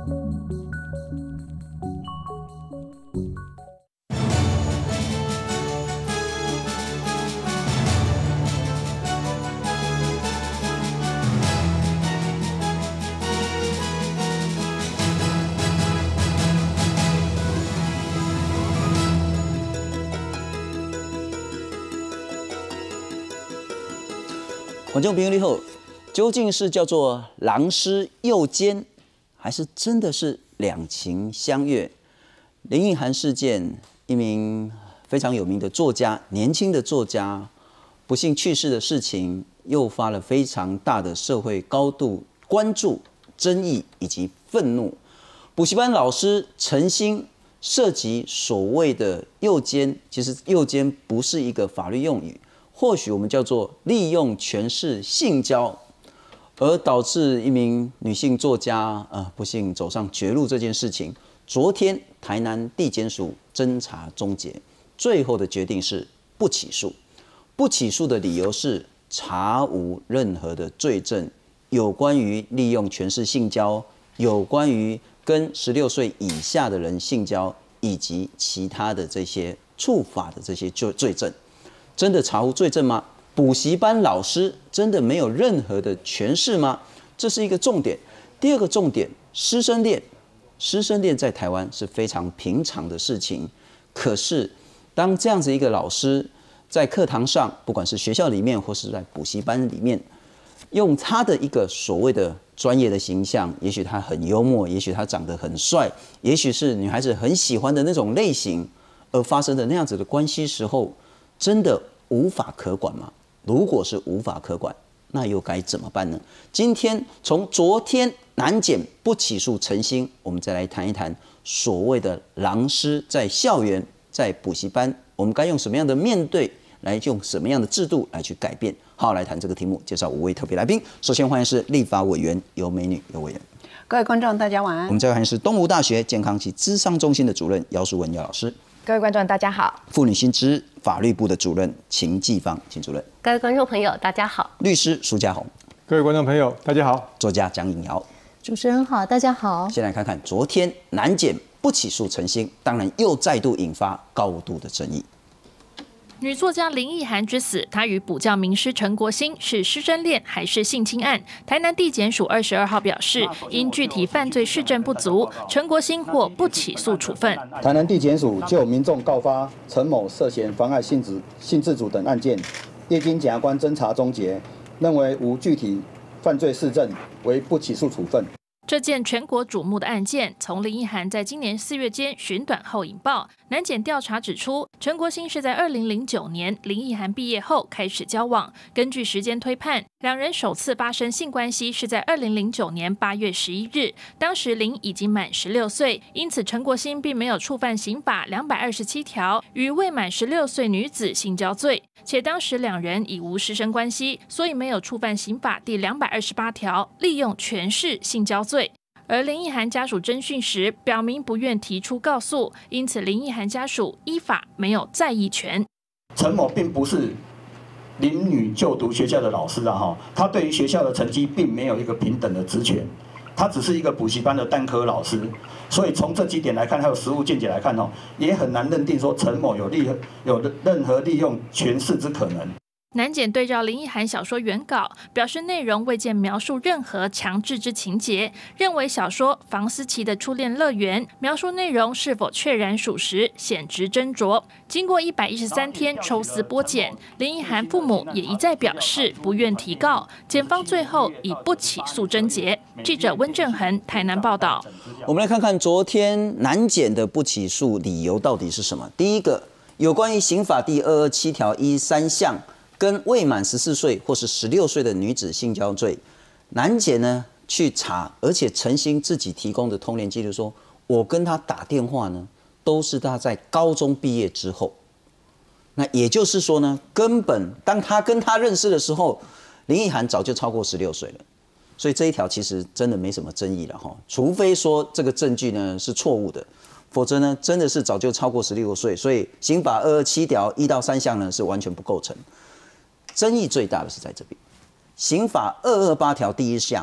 观众朋友你好，究竟是叫做狼师诱奸，还是真的是两情相悦？林奕含事件，一名非常有名的作家，年轻的作家不幸去世的事情，诱发了非常大的社会高度关注、争议以及愤怒。补习班老师陈星涉及所谓的诱奸，其实诱奸不是一个法律用语。或许我们叫做利用权势性交，而导致一名女性作家不幸走上绝路这件事情，昨天台南地检署侦查终结，最后的决定是不起诉。不起诉的理由是查无任何的罪证，有关于利用权势性交，有关于跟16岁以下的人性交，以及其他的这些触法的这些罪证。真的查无罪证吗？补习班老师真的没有任何的权势吗？这是一个重点。第二个重点，师生恋。师生恋在台湾是非常平常的事情。可是，当这样子一个老师在课堂上，不管是学校里面或是在补习班里面，用他的一个所谓的专业的形象，也许他很幽默，也许他长得很帅，也许是女孩子很喜欢的那种类型，而发生的那样子的关系时候，真的无法可管吗？如果是无法可管，那又该怎么办呢？今天从昨天南检不起诉陈星，我们再来谈一谈所谓的狼师在校园、在补习班，我们该用什么样的面对，来用什么样的制度来去改变？好，来谈这个题目，介绍5位特别来宾。首先欢迎是立法委员尤美女尤委员， 各位观众大家晚安。 我们再欢迎是东吴大学健康及咨商中心的主任姚淑文姚老师。 各位观众大家好， 妇女新知法律部的主任秦继芳秦主任， 各位观众朋友大家好， 律师苏家宏， 各位观众朋友大家好， 作家蒋颖瑶， 主持人好，大家好。 先来看看昨天南检不起诉陈星，当然又再度引发高度的争议。 女作家林奕含之死，她与补教名师陈国兴是师生恋还是性侵案？台南地检署22号表示，因具体犯罪事证不足，陈国兴获不起诉处分。 台南地检署就民众告发陈某涉嫌妨碍性自主等案件，业经检察官侦查终结，认为无具体犯罪事证，为不起诉处分。 这件全国瞩目的案件，从林奕含在今年4月间寻短后引爆。南检调查指出，陈国兴是在2009年林奕含毕业后开始交往。根据时间推判，两人首次发生性关系是在2009年8月11日，当时林已经满16岁，因此陈国兴并没有触犯刑法227条与未满16岁女子性交罪，且当时两人已无师生关系，所以没有触犯刑法第228条利用权势性交罪。而林奕含家属侦讯时表明不愿提出告诉，因此林奕含家属依法没有再议权。 陈某并不是林女就读学校的老师他对于学校的成绩并没有一个平等的职权，他只是一个补习班的单科老师，所以从这几点来看，还有实务见解来看也很难认定说陈某有任何利用权势之可能。 南检对照林奕含小说原稿，表示内容未见描述任何强制之情节，认为小说房思琪的初恋乐园描述内容是否确然属实，显值斟酌。经过113天抽丝剥茧，林奕含父母也一再表示不愿提告，检方最后以不起诉侦结。记者温正恒台南报道。 我们来看看昨天南检的不起诉理由到底是什么？第一个，有关于刑法第227条1(3)项。跟未满14岁或是16岁的女子性交罪，南检呢去查，而且陈星自己提供的通联记录说，我跟他打电话呢，都是他在高中毕业之后。那也就是说呢，根本当他跟他认识的时候，林奕含早就超过16岁了。所以这一条其实真的没什么争议了哈，除非说这个证据呢是错误的，否则呢真的是早就超过16岁。所以刑法227条1到3项呢是完全不构成。争议最大的是在这边，刑法228条第1项，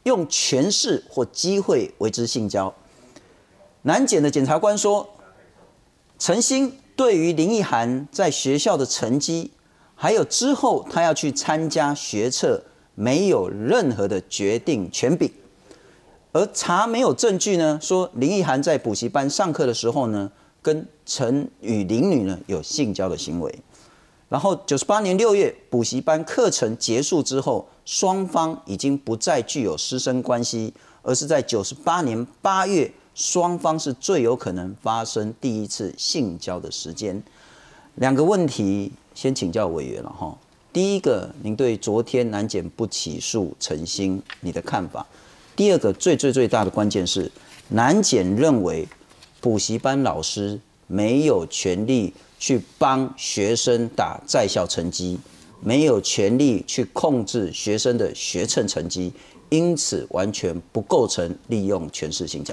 用权势或机会为之性交。南检的检察官说，陈星对于林奕含在学校的成绩，还有之后他要去参加学测，没有任何的决定权柄。而查没有证据呢，说林奕含在补习班上课的时候呢，跟陈与林女呢有性交的行为。然后98年6月补习班课程结束之后，双方已经不再具有师生关系，而是在98年8月，双方是最有可能发生第一次性交的时间。两个问题先请教委员了哈。第一个，您对昨天南检不起诉陈星你的看法？第二个，最大的关键是，南检认为补习班老师没有权利去帮学生打在校成绩，没有权利去控制学生的学测成绩，因此完全不构成利用权势性交。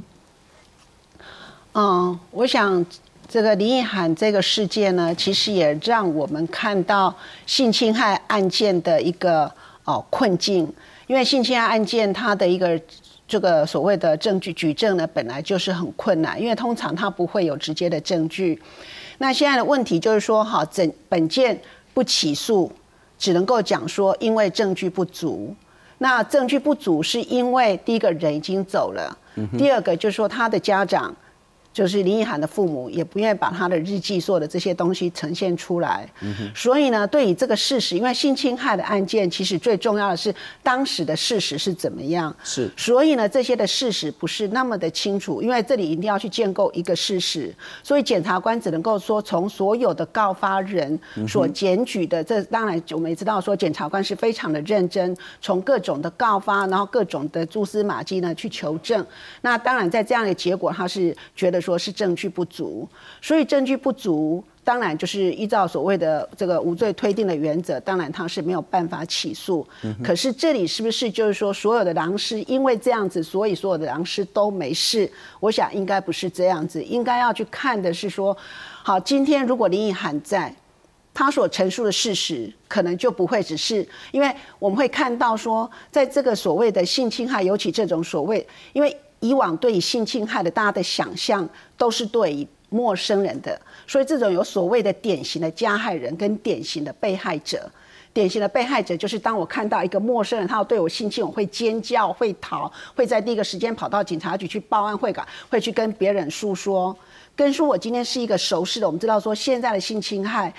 我想这个林奕含这个事件呢，其实也让我们看到性侵害案件的一个困境。因为性侵害案件它的一个这个所谓的证据举证呢，本来就是很困难，因为通常它不会有直接的证据。那现在的问题就是说，本件不起诉，只能够讲说因为证据不足。那证据不足是因为第一个人已经走了，第二个就是说他的家长。就是林奕含的父母也不愿意把他的日记所有的这些东西呈现出来，所以呢，对于这个事实，因为性侵害的案件，其实最重要的是当时的事实是怎么样，所以呢，这些的事实不是那么的清楚，因为这里一定要去建构一个事实，所以检察官只能够说从所有的告发人所检举的，这当然我们也知道说检察官是非常的认真，从各种的告发，然后各种的蛛丝马迹呢去求证，那当然在这样的结果，他是觉得说是证据不足，所以证据不足，当然就是依照所谓的这个无罪推定的原则，当然他是没有办法起诉。可是这里是不是就是说所有的狼师因为这样子，所以所有的狼师都没事？我想应该不是这样子，应该要去看的是说，好，今天如果林奕含在，他所陈述的事实可能就不会只是，因为我们会看到说，在这个所谓的性侵害，尤其这种所谓，因为以往对于性侵害的大家的想象都是对于陌生人的，所以这种有所谓的典型的加害人跟典型的被害者。典型的被害者就是当我看到一个陌生人他要对我性侵，我会尖叫，会逃，会在第一个时间跑到警察局去报案，会去跟别人诉说。跟说我今天是一个熟识的，我们知道说现在的性侵害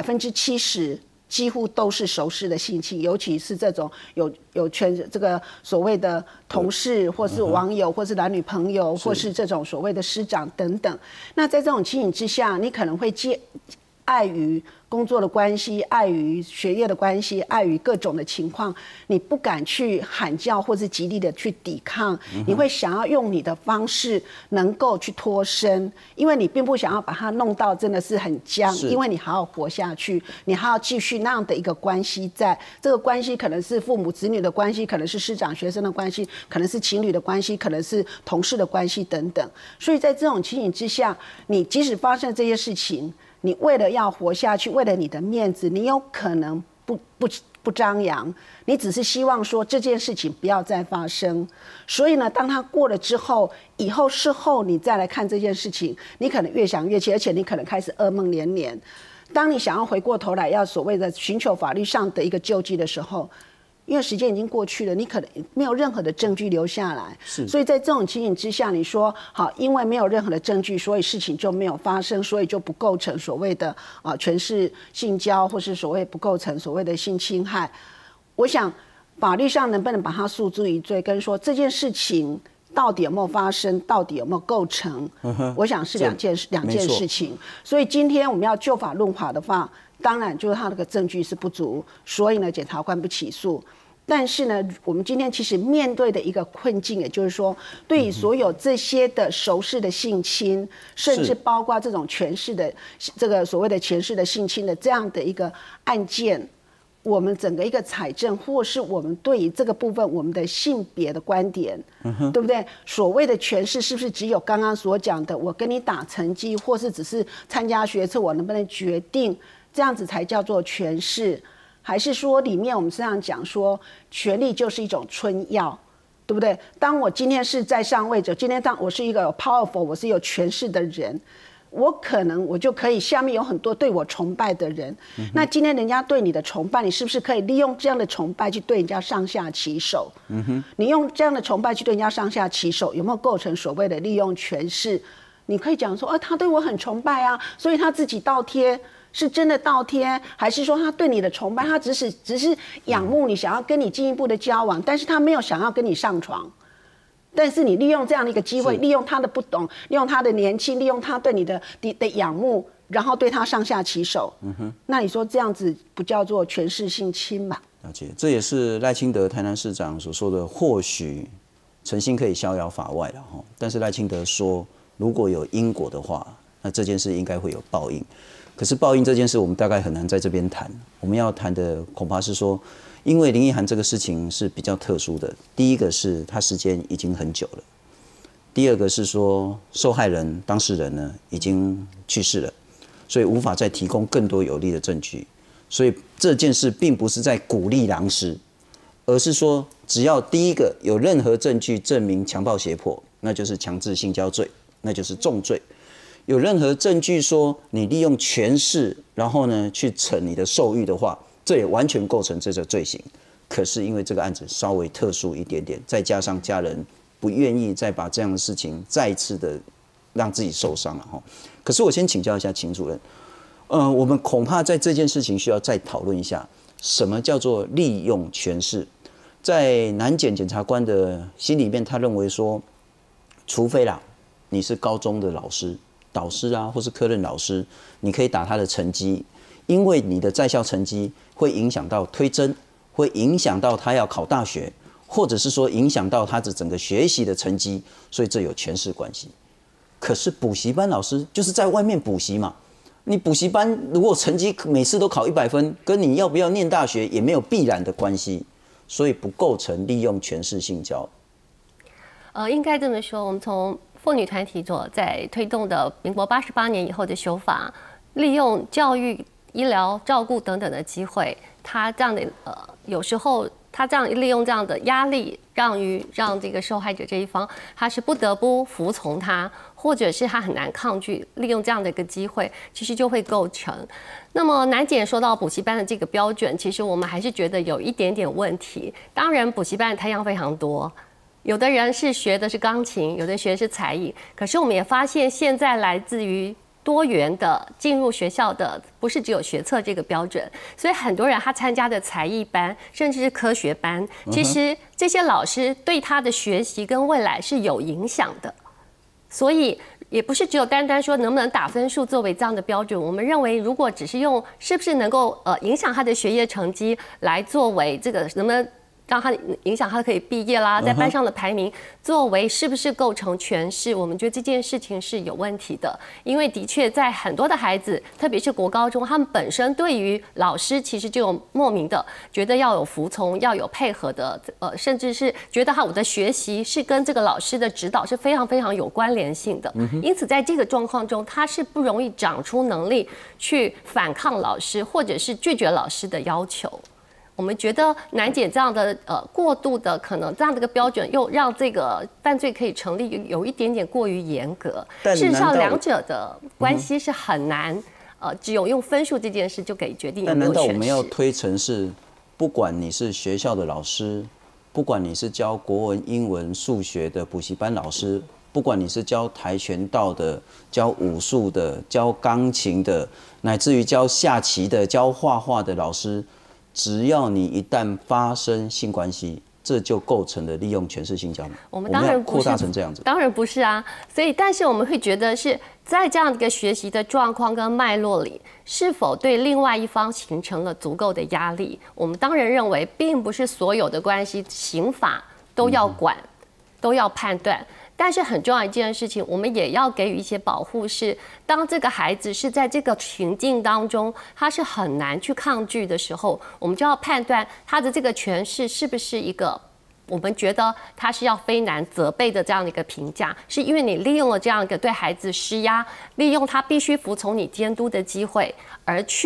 70%几乎都是熟识的性侵，尤其是这种有这个所谓的同事，或是网友，或是男女朋友，或是这种所谓的师长等等。那在这种情形之下，你可能会碍于工作的关系，碍于学业的关系，碍于各种的情况，你不敢去喊叫或是极力的去抵抗，你会想要用你的方式能够去脱身，因为你并不想要把它弄到真的是很僵，因为你还要活下去，你还要继续那样的一个关系在，这个关系可能是父母子女的关系，可能是师长学生的关系，可能是情侣的关系，可能是同事的关系等等。所以在这种情形之下，你即使发生这些事情，你为了要活下去，为了你的面子，你有可能不张扬，你只是希望说这件事情不要再发生。所以呢，当它过了之后，以后事后你再来看这件事情，你可能越想越气，而且你可能开始噩梦连连。当你想要回过头来要所谓的寻求法律上的一个救济的时候，因为时间已经过去了，你可能没有任何的证据留下来，所以在这种情形之下，你说好，因为没有任何的证据，所以事情就没有发生，所以就不构成所谓的权势性交，或是所谓不构成所谓的性侵害。我想法律上能不能把它诉诸于罪，跟说这件事情到底有没有发生，到底有没有构成，我想是两件事情。所以今天我们要就法论法的话，当然就是他那个证据是不足，所以呢，检察官不起诉。但是呢，我们今天其实面对的一个困境，也就是说，对于所有这些的熟识的性侵，甚至包括这种权势的这个所谓的权势的性侵的这样的一个案件，我们整个一个采证，或是我们对于这个部分我们的性别的观点，对不对？所谓的权势是不是只有刚刚所讲的，我跟你打成绩，或是只是参加学测，我能不能决定？这样子才叫做权势，还是说里面我们这样讲说，权力就是一种春药， 对不对？当我今天是在上位者，今天当我是一个有 powerful， 我是有权势的人，我就可以下面有很多对我崇拜的人。那今天人家对你的崇拜，你是不是可以利用这样的崇拜去对人家上下其手？你用这样的崇拜去对人家上下其手，有没有构成所谓的利用权势？你可以讲说，他对我很崇拜啊，所以他自己倒贴。是真的倒贴，还是说他对你的崇拜，他只是仰慕你，想要跟你进一步的交往，但是他没有想要跟你上床。但是你利用这样的一个机会，利用他的不懂，利用他的年轻，利用他对你的仰慕，然后对他上下其手。那你说这样子不叫做权势性侵吗？ 了解，这也是赖清德台南市长所说的，或许诚心可以逍遥法外了哈。但是赖清德说，如果有因果的话，那这件事应该会有报应。可是报应这件事，我们大概很难在这边谈。我们要谈的恐怕是说，因为林奕含这个事情是比较特殊的。第一个是他时间已经很久了，第二个是说受害人当事人呢已经去世了，所以无法再提供更多有力的证据。所以这件事并不是在鼓励狼师，而是说只要第一个有任何证据证明强暴胁迫，那就是强制性交罪，那就是重罪。有任何证据说你利用权势，然后呢去逞你的受欲的话，这也完全构成这个罪行。可是因为这个案子稍微特殊一点点，再加上家人不愿意再把这样的事情再一次的让自己受伤了哈。可是我先请教一下秦主任，我们恐怕在这件事情需要再讨论一下，什么叫做利用权势？在南检检察官的心里面，他认为说，除非啦你是高中的老师。导师啊，或是科任老师，你可以打他的成绩，因为你的在校成绩会影响到推甄，会影响到他要考大学，或者是说影响到他的整个学习的成绩，所以这有权势关系。可是补习班老师就是在外面补习嘛，你补习班如果成绩每次都考100分，跟你要不要念大学也没有必然的关系，所以不构成利用权势性交。 应该这么说，我们从妇女团体所在推动的民国88年以后的修法，利用教育、医疗、照顾等等的机会，他这样的有时候他这样利用这样的压力，让这个受害者这一方，他是不得不服从他，或者是他很难抗拒，利用这样的一个机会，其实就会构成。那么南检说到补习班的这个标准，其实我们还是觉得有一点点问题。当然，补习班的太阳非常多。有的人是学的是钢琴，有的学的是才艺。可是我们也发现，现在来自于多元的进入学校的，不是只有学测这个标准，所以很多人他参加的才艺班，甚至是科学班，其实这些老师对他的学习跟未来是有影响的。所以也不是只有单单说能不能打分数作为这样的标准。我们认为，如果只是用是不是能够影响他的学业成绩来作为这个能不能让他影响他可以毕业啦，在班上的排名作为是不是构成权势，我们觉得这件事情是有问题的。因为的确在很多的孩子，特别是国高中，他们本身对于老师其实就有莫名的觉得要有服从，要有配合的，甚至是觉得我的学习是跟这个老师的指导是非常非常有关联性的。因此在这个状况中，他是不容易长出能力去反抗老师，或者是拒绝老师的要求。我们觉得南检这样的过度的可能这样的一个标准，又让这个犯罪可以成立，有一点点过于严格。事实上，两者的关系是很难，只有用分数这件事就可以决定有没有权势。 但难道我们要推成是，不管你是学校的老师，不管你是教国文、英文、数学的补习班老师，不管你是教跆拳道的、教武术的、教钢琴的，乃至于教下棋的、教画画的老师，只要你一旦发生性关系，这就构成了利用权势性交吗？ 我们当然不是， 扩大成这样子， 当然不是啊。所以，但是我们会觉得是在这样的一个学习的状况跟脉络里，是否对另外一方形成了足够的压力？我们当然认为，并不是所有的关系刑法都要管，都要判断。但是很重要一件事情，我们也要给予一些保护，是当这个孩子是在这个情境当中，他是很难去抗拒的时候，我们就要判断他的这个权势是不是一个我们觉得他是要非难责备的这样的一个评价，是因为你利用了这样一个对孩子施压，利用他必须服从你监督的机会，而去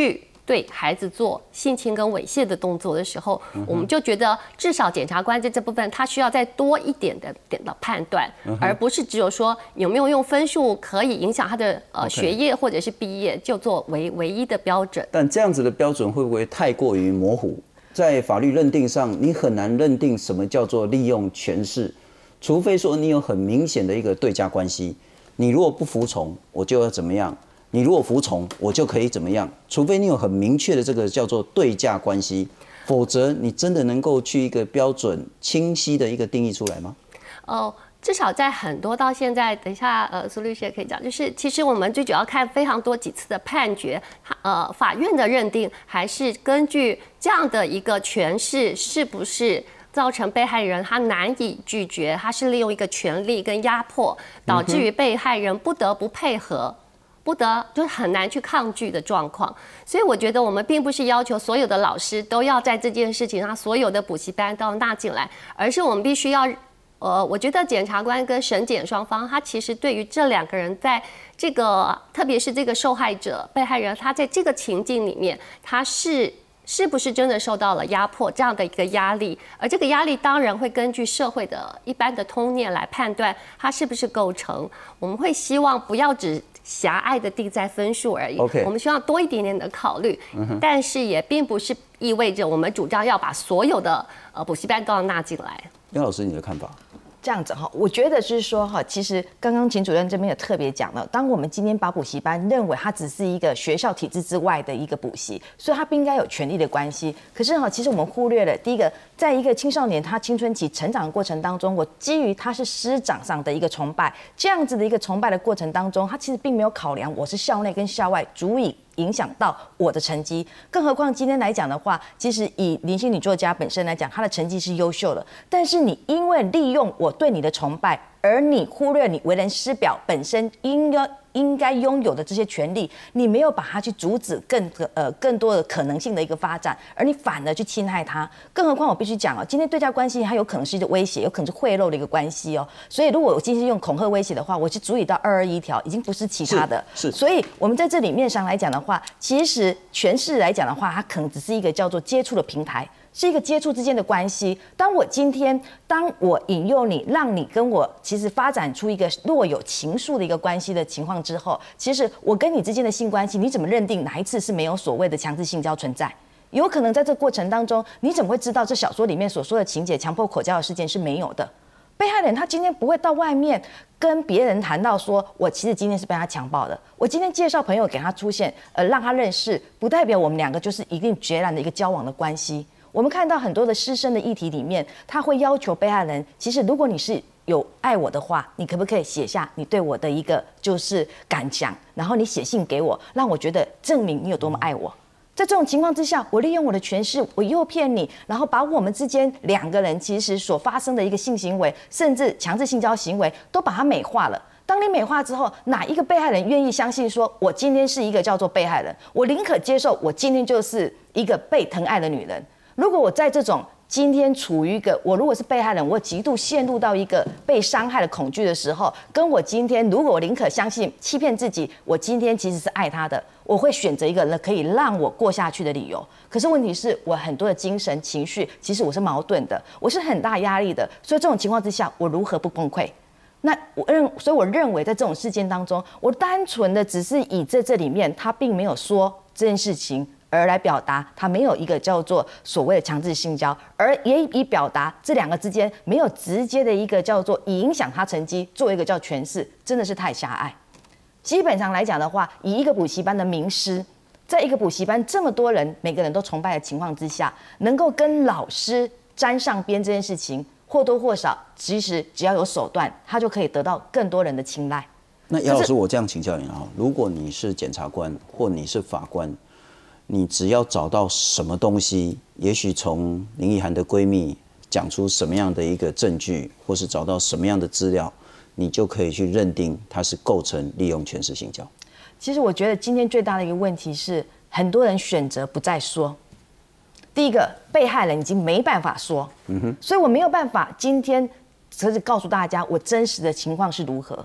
对孩子做性侵跟猥亵的动作的时候，我们就觉得至少检察官在这部分他需要再多一点的判断，而不是只有说有没有用分数可以影响他的学业或者是毕业就做唯一的标准。 但这样子的标准会不会太过于模糊？在法律认定上，你很难认定什么叫做利用权势，除非说你有很明显的一个对价关系。你如果不服从，我就要怎么样？你如果服从，我就可以怎么样？除非你有很明确的这个叫做对价关系，否则你真的能够去一个标准清晰的一个定义出来吗？ 至少在很多到现在，等一下苏律师也可以讲，就是其实我们最主要看非常多几次的判决，法院的认定还是根据这样的一个诠释，是不是造成被害人他难以拒绝，他是利用一个权力跟压迫，导致于被害人不得不配合。就是很难去抗拒的状况，所以我觉得我们并不是要求所有的老师都要在这件事情上，所有的补习班都要纳进来，而是我们必须要，我觉得检察官跟审检双方，他其实对于这两个人在这个，特别是这个受害者被害人，他在这个情境里面，他是不是真的受到了压迫这样的一个压力？而这个压力当然会根据社会的一般的通念来判断它是不是构成。我们会希望不要只狭隘的定在分数而已。我们希望多一点点的考虑，但是也并不是意味着我们主张要把所有的补习班都要纳进来。 杨老师，你的看法？ 这样子哈，我觉得是说哈，其实刚刚秦主任这边也特别讲了，当我们今天把补习班认为它只是一个学校体制之外的一个补习，所以它不应该有权利的关系。可是哈，其实我们忽略了第一个，在一个青少年他青春期成长的过程当中，我基于他是师长上的一个崇拜，这样子的一个崇拜的过程当中，他其实并没有考量我是校内跟校外足以影响到我的成绩，更何况今天来讲的话，其实以林姓女作家本身来讲，她的成绩是优秀的，但是你因为利用我对你的崇拜，而你忽略你为人师表本身应该拥有的这些权利，你没有把它去阻止更多的可能性的一个发展，而你反而去侵害它。更何况我必须讲哦，今天对价关系它有可能是一个威胁，有可能是贿赂的一个关系哦。所以如果我今天用恐吓威胁的话，我是足以到221条，已经不是其他的。是。所以我们在这里面上来讲的话，其实权势来讲的话，它可能只是一个叫做接触的平台。是一个接触之间的关系。当我引诱你，让你跟我其实发展出一个若有情愫的一个关系的情况之后，其实我跟你之间的性关系，你怎么认定哪一次是没有所谓的强制性交存在？有可能在这个过程当中，你怎么会知道这小说里面所说的情节强迫口交的事件是没有的？被害人他今天不会到外面跟别人谈到说，我其实今天是被他强暴的。我今天介绍朋友给他出现，让他认识，不代表我们两个就是一定决然的一个交往的关系。我们看到很多的师生的议题里面，他会要求被害人，其实如果你是有爱我的话，你可不可以写下你对我的一个就是感想，然后你写信给我，让我觉得证明你有多么爱我。在这种情况之下，我利用我的权势，我诱骗你，然后把我们之间两个人其实所发生的一个性行为，甚至强制性交行为，都把它美化了。当你美化之后，哪一个被害人愿意相信说，我今天是一个叫做被害人，我宁可接受我今天就是一个被疼爱的女人。如果我在这种今天处于一个我如果是被害人，我极度陷入到一个被伤害的恐惧的时候，跟我今天如果我宁可相信欺骗自己，我今天其实是爱他的，我会选择一个可以让我过下去的理由。可是问题是我很多的精神情绪，其实我是矛盾的，我是很大压力的，所以这种情况之下，我如何不崩溃？所以我认为在这种事件当中，我单纯的只是以这里面他并没有说这件事情，而来表达他没有一个叫做所谓的强制性交，而也以表达这两个之间没有直接的一个叫做影响他成绩，做一个叫诠释，真的是太狭隘。基本上来讲的话，以一个补习班的名师，在一个补习班这么多人每个人都崇拜的情况之下，能够跟老师沾上边这件事情，或多或少，其实只要有手段，他就可以得到更多人的青睐。 那姚老师，我这样请教你啊，如果你是检察官或你是法官，你只要找到什么东西，也许从林奕含的闺蜜讲出什么样的一个证据，或是找到什么样的资料，你就可以去认定它是构成利用权势性交。 其实我觉得今天最大的一个问题是，很多人选择不再说。第一个，被害人已经没办法说，所以我没有办法今天只是告诉大家我真实的情况是如何。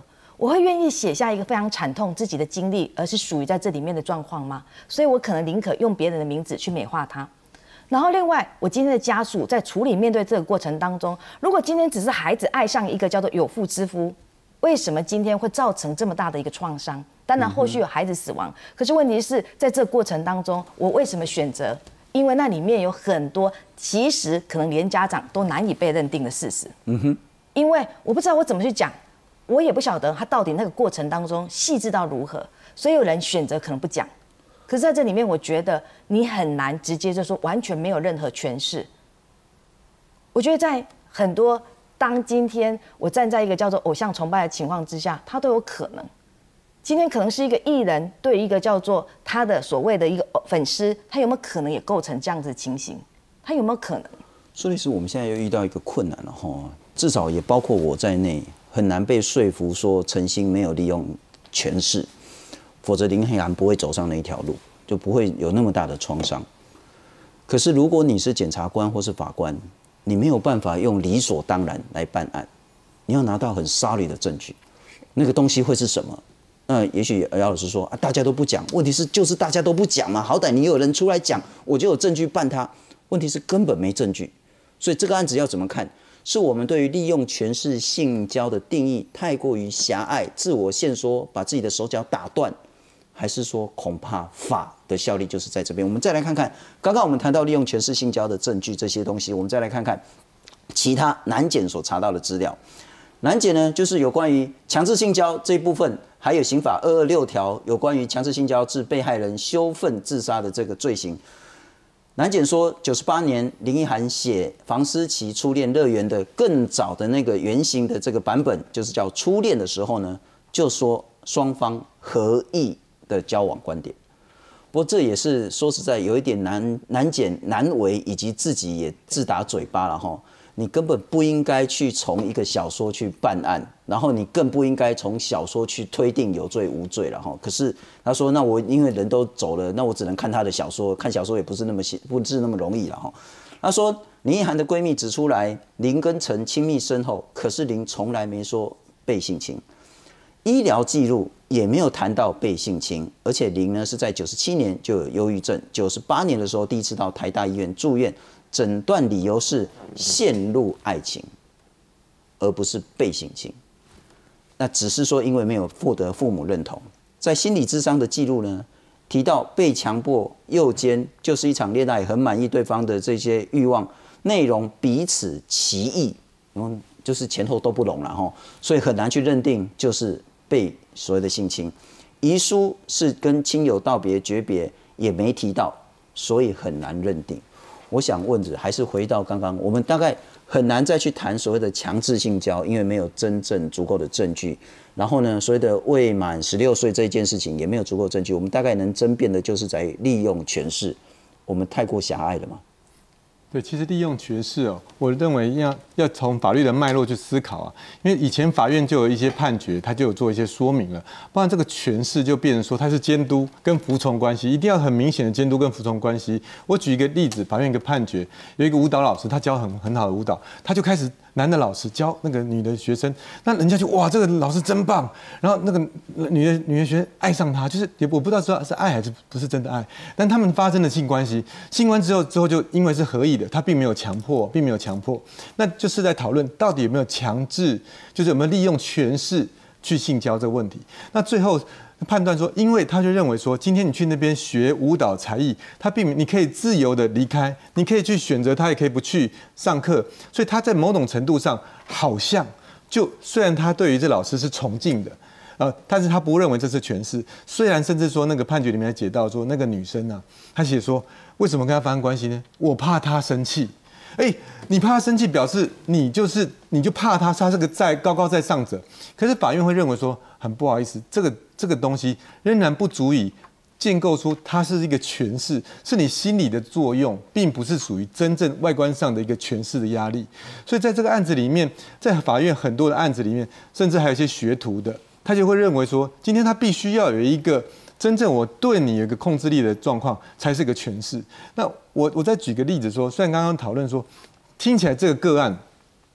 我会愿意写下一个非常惨痛自己的经历，而是属于在这里面的状况吗？所以我可能宁可用别人的名字去美化它。然后另外，我今天的家属在处理面对这个过程当中，如果今天只是孩子爱上一个叫做有妇之夫，为什么今天会造成这么大的一个创伤？当然后续有孩子死亡，可是问题是在这个过程当中，我为什么选择？因为那里面有很多其实可能连家长都难以被认定的事实。因为我不知道我怎么去讲，我也不晓得他到底那个过程当中细致到如何，所以有人选择可能不讲。可是在这里面，我觉得你很难直接就说完全没有任何诠释。我觉得在很多当今天我站在一个叫做偶像崇拜的情况之下，他都有可能。今天可能是一个艺人对一个叫做他的所谓的一个粉丝，他有没有可能也构成这样子的情形？他有没有可能？ 苏律师，我们现在又遇到一个困难了哈，至少也包括我在内，很难被说服说陈星没有利用权势，否则林慧涵不会走上那一条路，就不会有那么大的创伤。可是如果你是检察官或是法官，你没有办法用理所当然来办案，你要拿到很solid的证据，那个东西会是什么？那也许姚老师说啊，大家都不讲，问题是就是大家都不讲嘛，好歹你有人出来讲，我就有证据办他。问题是根本没证据，所以这个案子要怎么看？是我们对于利用权势性交的定义太过于狭隘，自我限缩，把自己的手脚打断，还是说恐怕法的效力就是在这边？我们再来看看，刚刚我们谈到利用权势性交的证据这些东西，我们再来看看其他南检所查到的资料。南检呢，就是有关于强制性交这一部分，还有刑法226条有关于强制性交致被害人羞愤自杀的这个罪行。南检说，98年林奕含写房思琪初恋乐园的更早的那个原型的这个版本，就是叫初恋的时候呢，就说双方合意的交往观点。不过这也是说实在有一点难检难为，以及自己也自打嘴巴了哈。你根本不应该去从一个小说去办案，然后你更不应该从小说去推定有罪无罪了哈。可是他说，那我因为人都走了，那我只能看他的小说，看小说也不是那么容易了哈。他说林奕含的闺蜜指出来，林跟陈亲密深厚，可是林从来没说被性侵，医疗记录也没有谈到被性侵，而且林呢是在97年就有忧郁症，98年的时候第一次到台大医院住院。诊断理由是陷入爱情，而不是被性侵。那只是说因为没有获得父母认同。在心理咨商的记录呢，提到被强迫诱奸就是一场恋爱，很满意对方的这些欲望，内容彼此歧义，就是前后都不拢了哈，所以很难去认定就是被所谓的性侵。遗书是跟亲友道别诀别，也没提到，所以很难认定。我想问的还是回到刚刚，我们大概很难再去谈所谓的强制性交，因为没有真正足够的证据。然后呢，所谓的未满16岁这件事情也没有足够的证据。我们大概能争辩的就是在利用权势，我们太过狭隘了吗？ 对，其实利用权势哦，我认为要从法律的脉络去思考啊，因为以前法院就有一些判决，它就有做一些说明了，不然这个权势就变成说它是监督跟服从关系，一定要很明显的监督跟服从关系。我举一个例子，法院一个判决，有一个舞蹈老师，他教很好的舞蹈，他就开始男的老师教那个女的学生，那人家就哇，这个老师真棒，然后那个女的学生爱上他，就是也我不知道是爱还是不是真的爱，但他们发生了性关系，性关系之后就因为是合意的。他并没有强迫，那就是在讨论到底有没有强制，就是有没有利用权势去性交这个问题。那最后判断说，因为他就认为说，今天你去那边学舞蹈才艺，你可以自由的离开，你可以去选择，他也可以不去上课，所以他在某种程度上好像虽然他对于这老师是崇敬的。但是他不认为这是权势，虽然甚至说那个判决里面还解到说那个女生啊，她写说为什么跟他发生关系呢？我怕他生气。你怕他生气，表示你就怕他是个高高在上者。可是法院会认为说，很不好意思，这个东西仍然不足以建构出它是一个权势，是你心理的作用，并不是属于真正外观上的一个权势的压力。所以在这个案子里面，在法院很多的案子里面，甚至还有一些学徒的。他就会认为说，今天他必须要有一个真正我对你有一个控制力的状况，才是个权势。那我再举个例子说，虽然刚刚讨论说，听起来这个个案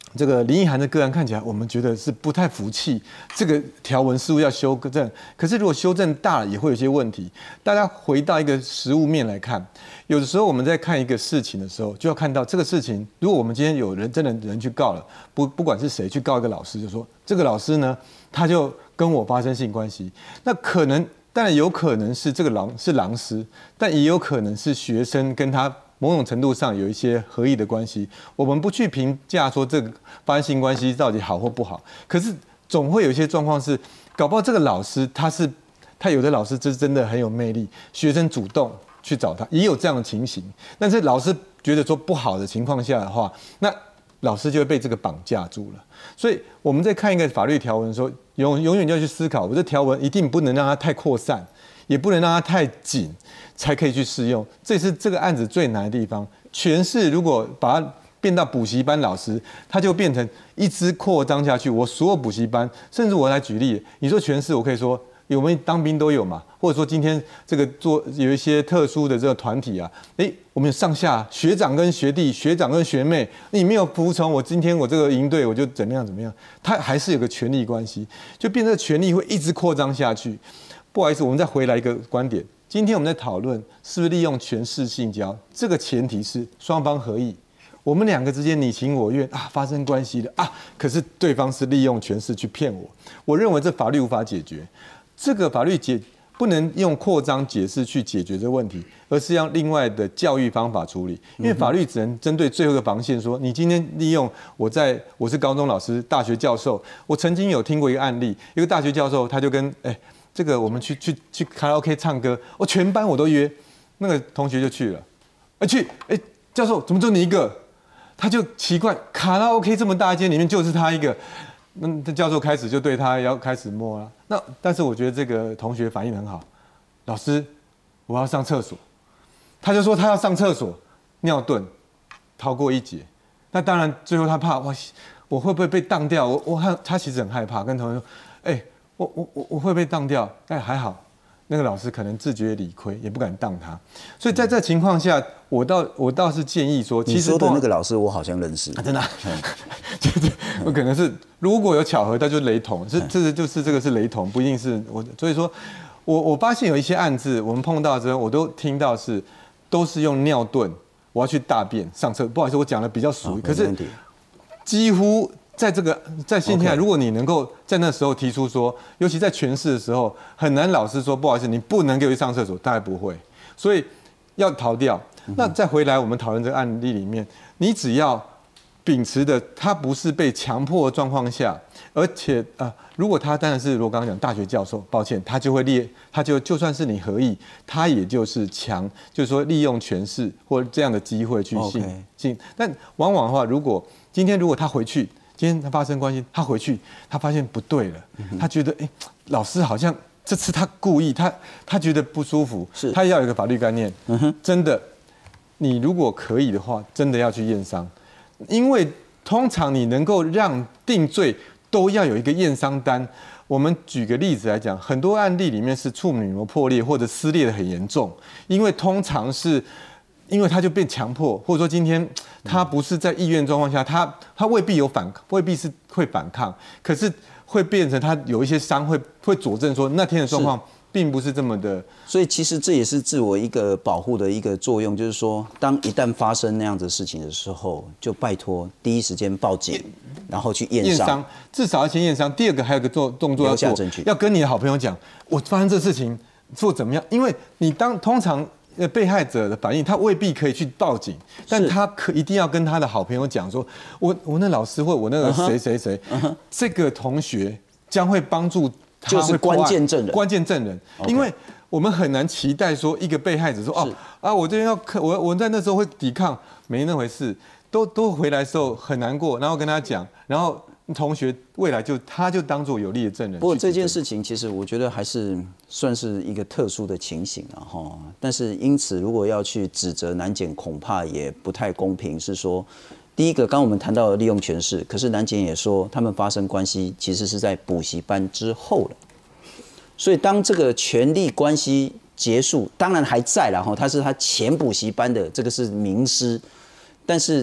这个林奕含的个案看起来，我们觉得是不太服气，这个条文似乎要修正。可是如果修正大了，也会有一些问题。大家回到一个实务面来看，有的时候我们在看一个事情的时候，就要看到这个事情，如果我们今天有真的人去告了，不管是谁去告一个老师，就说这个老师呢，他就跟我发生性关系，那可能当然有可能是这个狼师，但也有可能是学生跟他某种程度上有一些合意的关系，我们不去评价说这个发生性关系到底好或不好，可是总会有一些状况是，搞不好这个老师他有的老师真的很有魅力，学生主动去找他，也有这样的情形。但是老师觉得说不好的情况下的话，那老师就会被这个绑架住了。所以我们在看一个法律条文的时候，永远就要去思考，我这条文一定不能让它太扩散，也不能让它太紧，才可以去适用。这是这个案子最难的地方。诠释如果把它变到补习班老师，他就变成一直扩张下去。我所有补习班，甚至我来举例，你说诠释，我可以说我们当兵都有嘛，或者说今天这个有一些特殊的这个团体啊，我们有上下学长跟学弟、学长跟学妹，你没有服从我，今天我这个营队我就怎么样，他还是有个权力关系，就变成权力会一直扩张下去。不好意思，我们再回来一个观点。今天我们在讨论是不是利用权势性交，这个前提是双方合意，我们两个之间你情我愿啊，发生关系了啊，可是对方是利用权势去骗我，我认为这法律无法解决，这个法律不能用扩张解释去解决这个问题，而是要另外的教育方法处理，因为法律只能针对最后一个防线说，你今天利用我是高中老师、大学教授，我曾经有听过一个案例，一个大学教授他就跟这个我们去卡拉 OK 唱歌，全班我都约，那个同学就去了，教授怎么就你一个？他就奇怪，卡拉 OK 这么大间里面就是他一个，那教授开始就对他要开始摸了。但是我觉得这个同学反应很好，老师，我要上厕所，他就说他要上厕所，尿遁，逃过一劫。那当然最后他怕我会不会被当掉？他其实很害怕，跟同学说，我会被当掉，还好，那个老师可能自觉理亏，也不敢当他。所以在这情况下，我倒是建议说，其实你说的那个老师我好像认识， 真的，就是我可能是如果有巧合，那就雷同，这个是雷同，不一定是我。所以说我发现有一些案子，我们碰到之后，我都听到都是用尿遁，我要去大便上厕，不好意思，我讲的比较俗，可是几乎。在现在，如果你能够在那时候提出说，尤其在诠释的时候，很难老师说不好意思，你不能给我去上厕所，大概不会，所以要逃掉。那再回来我们讨论这个案例里面，你只要秉持的他不是被强迫的状况下，而且如果他当然是如我刚刚讲大学教授，抱歉，他就算是你合意，他也就是就是说利用权势或这样的机会去性，但往往的话，今天如果他回去。今天他发生关系，他回去，他发现不对了，他觉得老师好像这次他故意，他觉得不舒服，他要有一个法律概念，真的，你如果可以的话，真的要去验伤，因为通常你能够让定罪都要有一个验伤单。我们举个例子来讲，很多案例里面是处女膜破裂或者撕裂的很严重，因为通常是。因为他就被强迫，或者说今天他不是在意愿状况下，他未必是会反抗，可是会变成他有一些伤会佐证说那天的状况并不是这么的。 所以其实这也是自我一个保护的一个作用，就是说，一旦发生那样子的事情的时候，就拜托第一时间报警，然后去验伤， 至少要先验伤。第二个还有个动作要做，要跟你的好朋友讲，我发生这事情做怎么样？因为你通常。被害者的反应，他未必可以去报警，但他一定要跟他的好朋友讲说，我那老师或我那个谁，这个同学将会帮助他， 就是关键证人，因为我们很难期待说一个被害者说我这边我在那时候会抵抗，没那回事，都回来的时候很难过，然后跟他讲，然后。同学未来他就当作有利的证人。 不过这件事情其实我觉得还是算是一个特殊的情形了哈。但是因此如果要去指责南检，恐怕也不太公平。是说，第一个，刚我们谈到的利用权势，可是南检也说他们发生关系其实是在补习班之后了。所以当这个权力关系结束，当然还在了哈，他是他前补习班的这个是名师，但是。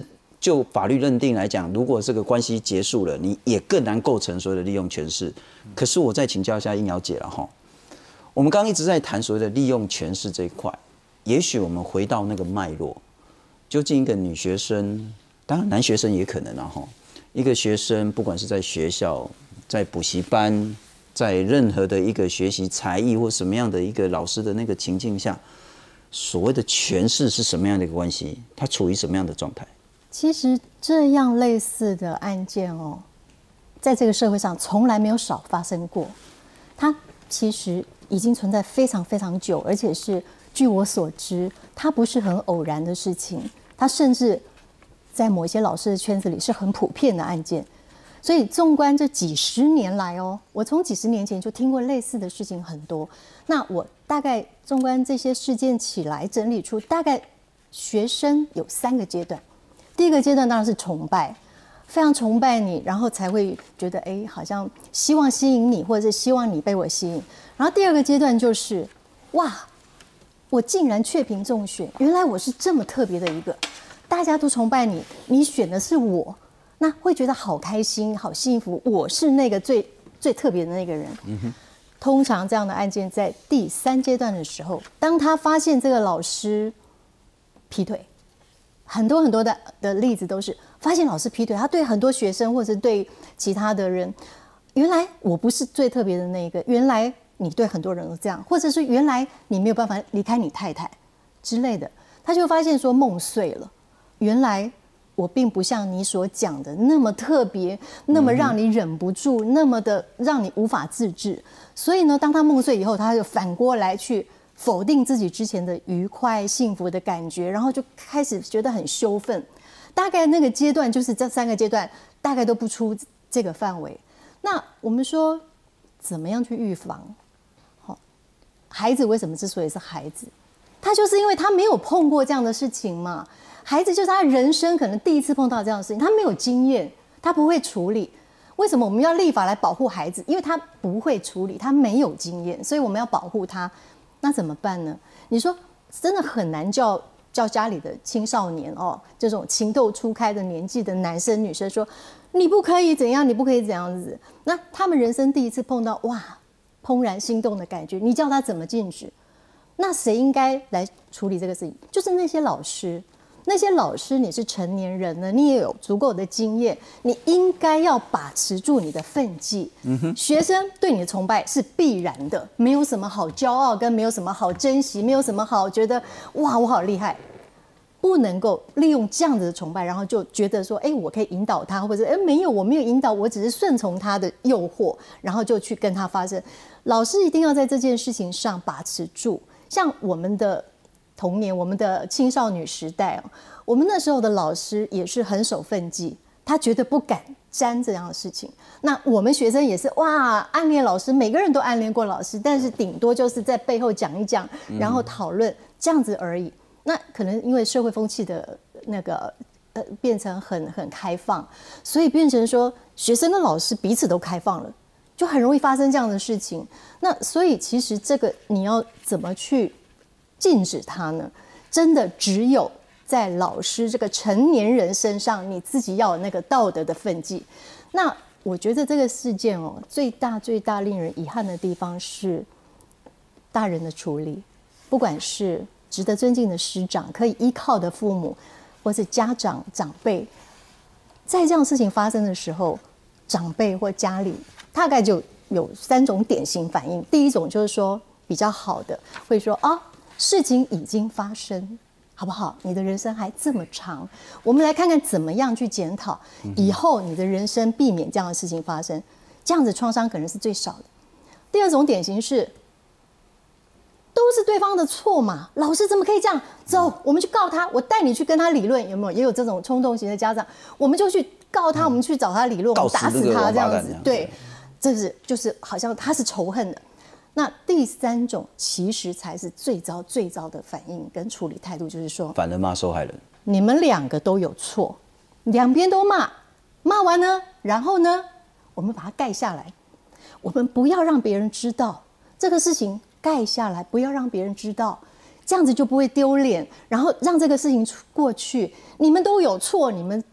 就法律认定来讲，如果这个关系结束了，你也更难构成所谓的利用权势。可是我再请教一下英瑶姐了哈，我们刚刚一直在谈所谓的利用权势这一块，也许我们回到那个脉络，究竟一个女学生，当然男学生也可能啊哈，一个学生不管是在学校、在补习班、在任何的一个学习才艺或什么样的一个老师的那个情境下，所谓的权势是什么样的一个关系？他处于什么样的状态？ 其实这样类似的案件哦，在这个社会上从来没有少发生过。它其实已经存在非常非常久，而且是据我所知，它不是很偶然的事情。它甚至在某一些老师的圈子里是很普遍的案件。所以纵观这几十年来哦，我从几十年前就听过类似的事情很多。那我大概纵观这些事件起来，整理出大概学生有3个阶段。第一个阶段当然是崇拜，非常崇拜你，然后才会觉得好像希望吸引你，或者是希望你被我吸引。然后第二个阶段就是哇，我竟然确评中选，原来我是这么特别的一个，大家都崇拜你，你选的是我，那会觉得好开心、好幸福，我是那个最特别的那个人。通常这样的案件在第3阶段的时候，当他发现这个老师劈腿。很多的例子都是发现老师劈腿，他对很多学生或者对其他的人，原来我不是最特别的那个，原来你对很多人都这样，或者是原来你没有办法离开你太太之类的，他就发现说梦碎了，原来我并不像你所讲的那么特别，那么让你忍不住，那么的让你无法自制。所以呢，当他梦碎以后，他就反过来去否定自己之前的愉快幸福的感觉，然后就开始觉得很羞愤。大概那个阶段就是这3个阶段，大概都不出这个范围。那我们说怎么样去预防？孩子为什么之所以是孩子，他就是因为他没有碰过这样的事情嘛。孩子就是他人生可能第一次碰到这样的事情，他没有经验，他不会处理。为什么我们要立法来保护孩子？因为他不会处理，他没有经验，所以我们要保护他。那怎么办呢？你说真的很难叫家里的青少年哦，这种情窦初开的年纪的男生女生说你不可以怎样，你不可以怎样子。那他们人生第一次碰到哇怦然心动的感觉，你叫他怎么禁止？那谁应该来处理这个事情？就是那些老师。那些老师，你是成年人了，你也有足够的经验，你应该要把持住你的分际。学生对你的崇拜是必然的，没有什么好骄傲，跟没有什么好珍惜，没有什么好觉得哇我好厉害，不能够利用这样子的崇拜，然后就觉得说我可以引导他，或者没有，我没有引导，我只是顺从他的诱惑，然后就去跟他发生。老师一定要在这件事情上把持住。像我们的童年，我们的青少女时代我们那时候的老师也是很守分际，他绝对不敢沾这样的事情。那我们学生也是哇，暗恋老师，每个人都暗恋过老师，但是顶多就是在背后讲一讲，然后讨论这样子而已。那可能因为社会风气的那个变成很开放，所以变成说学生跟老师彼此都开放了，就很容易发生这样的事情。那所以其实这个你要怎么去禁止它呢？真的只有在老师这个成年人身上，你自己要有那个道德的分际。那我觉得这个事件最大令人遗憾的地方是大人的处理，不管是值得尊敬的师长、可以依靠的父母，或是家长长辈，在这样的事情发生的时候，长辈或家里大概就有3种典型反应。第一种就是说比较好的，会说事情已经发生，好不好？你的人生还这么长，我们来看看怎么样去检讨，以后你的人生避免这样的事情发生，这样子创伤可能是最少的。第二种典型是，都是对方的错嘛，老师怎么可以这样？走，我们去告他，我带你去跟他理论，有没有？也有这种冲动型的家长，我们就去告他，我们去找他理论，我们打死他这样子，对，这是就是好像他是仇恨的。那第3种其实才是最糟的反应跟处理态度，就是说， 反而骂受害人， 你们2个都有错，两边都骂，骂完呢，然后呢，我们把它盖下来，我们不要让别人知道这个事情，盖下来，不要让别人知道，这样子就不会丢脸，然后让这个事情过去。你们都有错，你们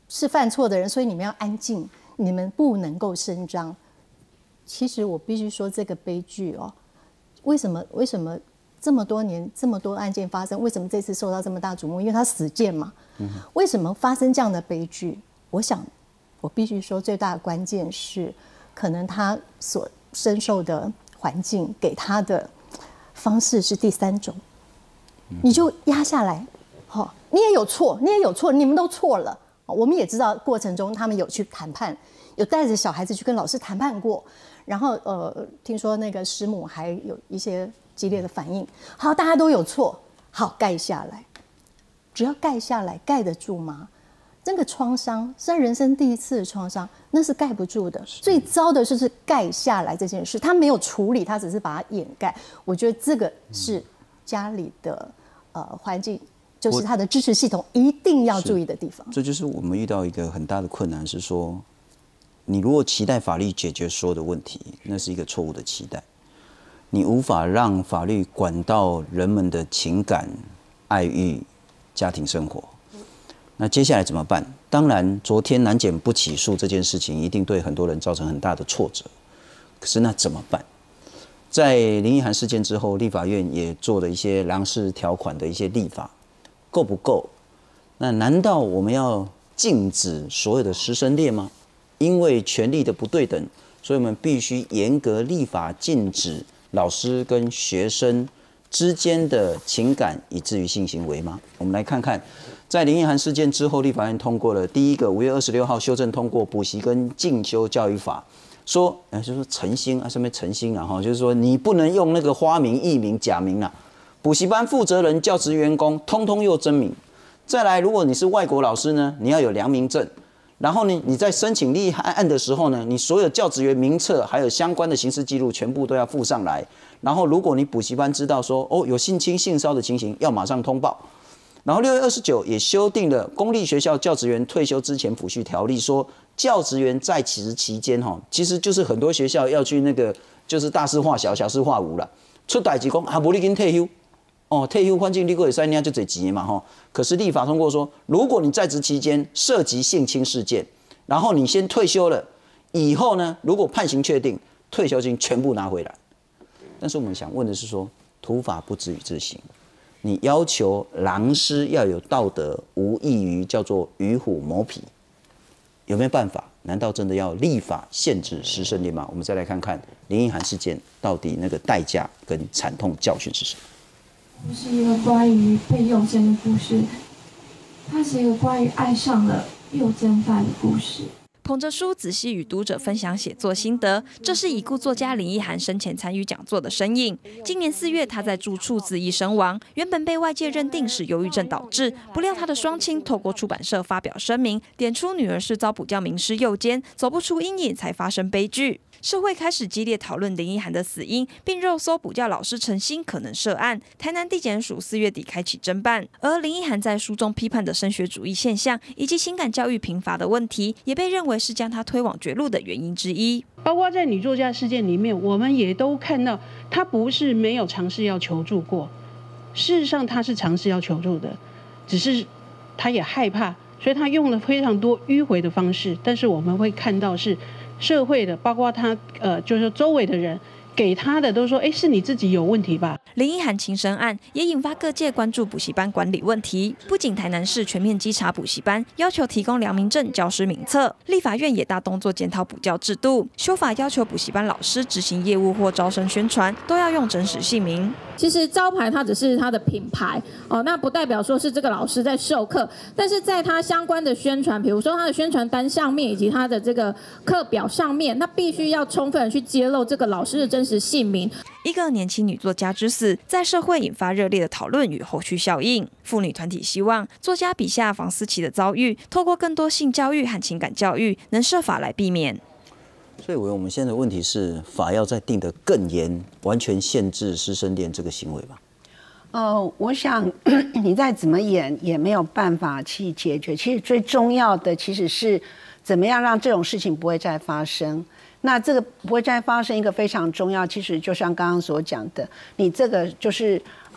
是犯错的人，所以你们要安静，你们不能够声张。其实我必须说，这个悲剧哦，为什么这么多年这么多案件发生，为什么这次受到这么大瞩目？因为他死谏嘛。为什么发生这样的悲剧？我想，我必须说，最大的关键是，可能他所深受的环境给他的方式是第三种，你就压下来，好，你也有错，你们都错了。我们也知道过程中他们有去谈判，有带着小孩子去跟老师谈判过，然后听说那个师母还有一些激烈的反应。好，大家都有错，好，盖下来，只要盖下来，盖得住吗？这个创伤是人生第一次的创伤，那是盖不住的。最糟的就是盖下来这件事，他没有处理，他只是把它掩盖。我觉得这个是家里的环境，就是他的支持系统一定要注意的地方。 这就是我们遇到一个很大的困难，是说，你如果期待法律解决所有的问题，那是一个错误的期待。你无法让法律管到人们的情感、爱欲、家庭生活。那接下来怎么办？当然，昨天南检不起诉这件事情，一定对很多人造成很大的挫折。可是那怎么办？在林奕含事件之后，立法院也做了一些狼师条款的一些立法，够不够？那难道我们要禁止所有的师生恋吗？因为权力的不对等，所以我们必须严格立法禁止老师跟学生之间的情感以至于性行为吗？我们来看看，在林奕含事件之后，立法院通过了第一个5月26号修正通过补习跟进修教育法，说，就是说诚心啊，上面诚心啊，哈，就是说你不能用那个花名、艺名、假名啊，补习班负责人、教职员工，通通用真名。再来，如果你是外国老师呢，你要有良民证。然后呢，你在申请立案的时候呢，你所有教职员名册还有相关的刑事记录全部都要附上来。然后，如果你补习班知道说有性侵、性骚扰的情形，要马上通报。然后6月29也修订了公立学校教职员退休之前抚恤条例，说教职员在职期间其实就是很多学校要去那个就是大事化小，小事化无了。出代志讲啊，无你跟退休。退休环境你可以3年就这钱嘛可是立法通过说，如果你在职期间涉及性侵事件，然后你先退休了，以后呢，如果判刑确定，退休金全部拿回来。但是我们想问的是说，土法不止于自行，你要求狼师要有道德，无异于叫做与虎谋皮，有没有办法？难道真的要立法限制师生恋吗？我们再来看看林奕含事件到底那个代价跟惨痛教训是什么？ 不是一个关于被诱奸的故事，它是一个关于爱上了诱奸犯的故事。 捧着书仔细与读者分享写作心得，这是已故作家林奕含生前参与讲座的身影。今年4月，他在住处自缢身亡，原本被外界认定是忧郁症导致，不料他的双亲透过出版社发表声明，点出女儿是遭补教名师诱奸，走不出阴影才发生悲剧。社会开始激烈讨论林奕含的死因，并肉搜补教老师陈心可能涉案。台南地检署4月底开启侦办，而林奕含在书中批判的升学主义现象以及情感教育贫乏的问题，也被认为是将他推往绝路的原因之一。 包括在女作家事件里面，我们也都看到，他不是没有尝试要求助过，事实上他是尝试要求助的，只是他也害怕，所以他用了非常多迂回的方式。但是我们会看到是社会的，包括他就是周围的人给他的都说，是你自己有问题吧。 林奕含轻生案也引发各界关注补习班管理问题，不仅台南市全面稽查补习班，要求提供良民证、教师名册，立法院也大动作检讨补教制度，修法要求补习班老师执行业务或招生宣传都要用真实姓名。 其实招牌它只是它的品牌那不代表说是这个老师在授课，但是在他相关的宣传，比如说他的宣传单上面以及他的这个课表上面，那必须要充分的去揭露这个老师的真实姓名。 一个年轻女作家之死，在社会引发热烈的讨论与后续效应。妇女团体希望作家笔下房思琪的遭遇，透过更多性教育和情感教育，能设法来避免。 所以我们现在的问题是，法要再定得更严，完全限制师生恋这个行为吧？ 我想你再怎么演也没有办法去解决。其实最重要的其实是怎么样让这种事情不会再发生。那这个不会再发生，一个非常重要，其实就像刚刚所讲的，你这个就是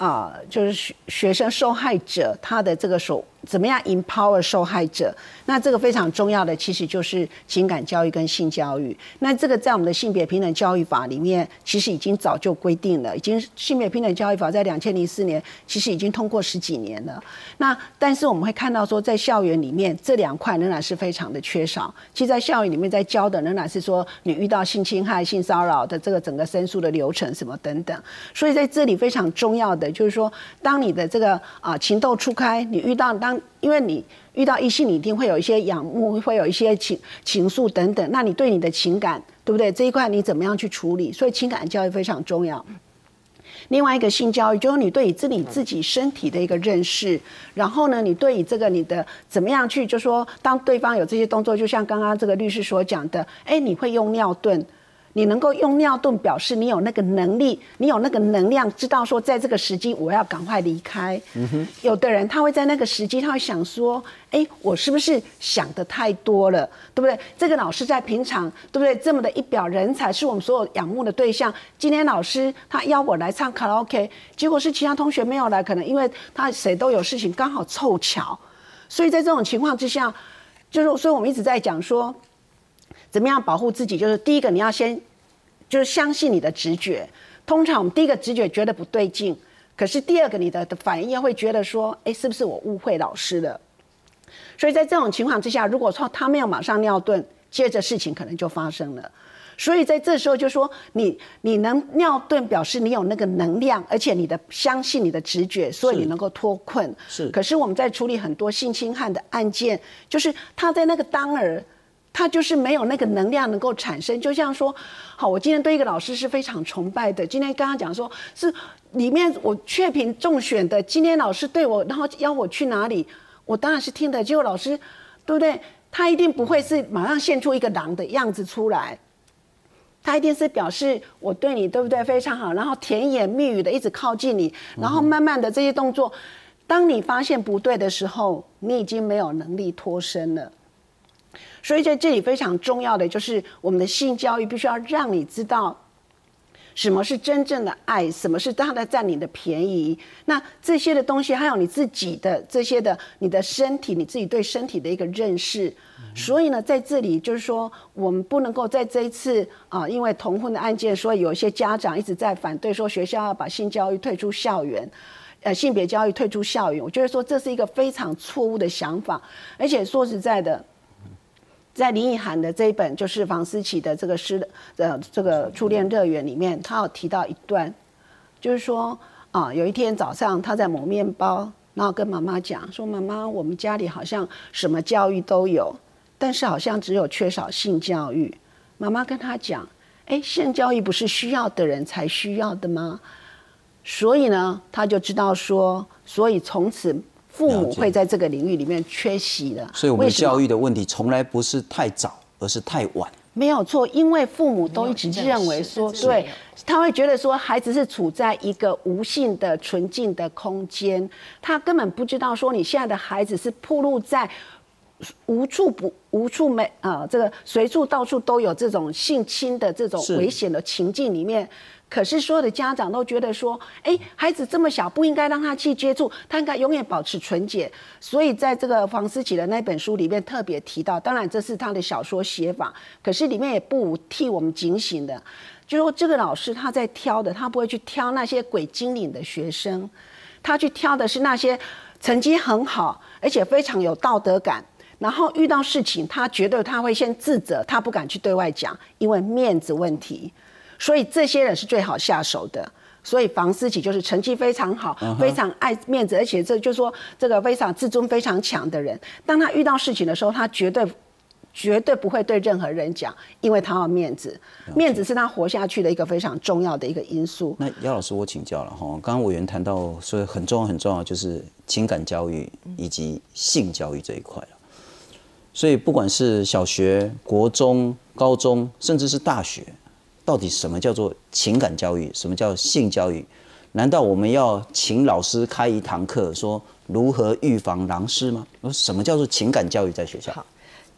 就是学生受害者他的这个怎么样 empower 受害者？那这个非常重要的其实就是情感教育跟性教育。那这个在我们的性别平等教育法里面，其实已经早就规定了，性别平等教育法在2004年其实已经通过10几年了。那但是我们会看到说，在校园里面这2块仍然是非常的缺少。其实，在校园里面在教的仍然是说你遇到性侵害、性骚扰的这个整个申诉的流程什么等等。所以在这里非常重要的就是说，当你的这个情窦初开，你遇到因为你遇到异性，你一定会有一些仰慕，会有一些情愫等等。那你对你的情感，对不对？这一块你怎么样去处理？所以情感教育非常重要。另外一个性教育就是你对你自己身体的一个认识，然后呢，你对这个你的怎么样去，就说当对方有这些动作，就像刚刚这个律师所讲的，你会用尿遁。你能够用尿遁表示你有那个能力，你有那个能量，知道说在这个时机我要赶快离开。有的人他会在那个时机，他会想说，我是不是想得太多了，对不对？这个老师在平常，对不对？这么的一表人才，是我们所有仰慕的对象。今天老师他邀我来唱卡拉 OK， 结果是其他同学没有来，可能因为他谁都有事情，刚好凑巧。所以在这种情况之下，所以我们一直在讲说，怎么样保护自己？就是第一个，你要先就是相信你的直觉。通常我们第一个直觉觉得不对劲，可是第二个你的反应会觉得说，是不是我误会老师了？所以在这种情况之下，如果说他没有马上尿遁，接着事情可能就发生了。所以在这时候就说你能尿遁，表示你有那个能量，而且你相信你的直觉，所以你能够脱困。可是我们在处理很多性侵害的案件，就是他在那个当儿。他就是没有那个能量能够产生，就像说，好，我今天对一个老师是非常崇拜的。今天刚刚讲说是里面我确评中选的，今天老师对我，然后邀我去哪里，我当然是听的。结果老师，对不对？他一定不会是马上现出一个狼的样子出来，他一定是表示我对你，对不对？非常好，然后甜言蜜语的一直靠近你，然后慢慢的这些动作，当你发现不对的时候，你已经没有能力脱身了。所以在这里非常重要的就是我们的性教育必须要让你知道什么是真正的爱，什么是他在占你的便宜。那这些的东西，还有你自己的这些的你的身体，你自己对身体的一个认识。所以呢，在这里就是说，我们不能够在这一次因为同婚的案件，所以有一些家长一直在反对说学校要把性教育退出校园。性别教育退出校园，我觉得说这是一个非常错误的想法。而且说实在的，在林奕含的这一本就是房思琪的这个这个初恋乐园里面，他有提到一段，就是说有一天早上他在抹面包，然后跟妈妈讲说，妈妈，我们家里好像什么教育都有，但是好像只有缺少性教育。妈妈跟他讲，性教育不是需要的人才需要的吗？所以呢，他就知道说，所以从此父母会在这个领域里面缺席了。 所以我们教育的问题从来不是太早，而是太晚。 没有错，因为父母都一直认为说，对，他会觉得说孩子是处在一个无性的纯净的空间，他根本不知道说你现在的孩子是暴露在无处这个随处到处都有这种性侵的这种危险的情境里面。可是所有的家长都觉得说，孩子这么小，不应该让他去接触，他应该永远保持纯洁。所以在这个房思琪的那本书里面特别提到，当然这是他的小说写法，可是里面也不无替我们警醒的，就是说这个老师他在挑的，他不会去挑那些鬼精灵的学生，他去挑的是那些成绩很好，而且非常有道德感。然后遇到事情，他觉得他会先自责，他不敢去对外讲，因为面子问题。所以这些人是最好下手的。所以房思琪就是成绩非常好，非常爱面子，而且这就是说这个非常自尊非常强的人。当他遇到事情的时候，他绝对不会对任何人讲，因为他要面子，面子是他活下去的一个非常重要的一个因素。 那姚老师，我请教了哈，刚刚委员谈到说很重要就是情感教育以及性教育这一块了。所以不管是小学、国中、高中，甚至是大学，到底什么叫做情感教育，什么叫性教育？难道我们要请老师开一堂课，说如何预防狼师吗？什么叫做情感教育在学校？ 好，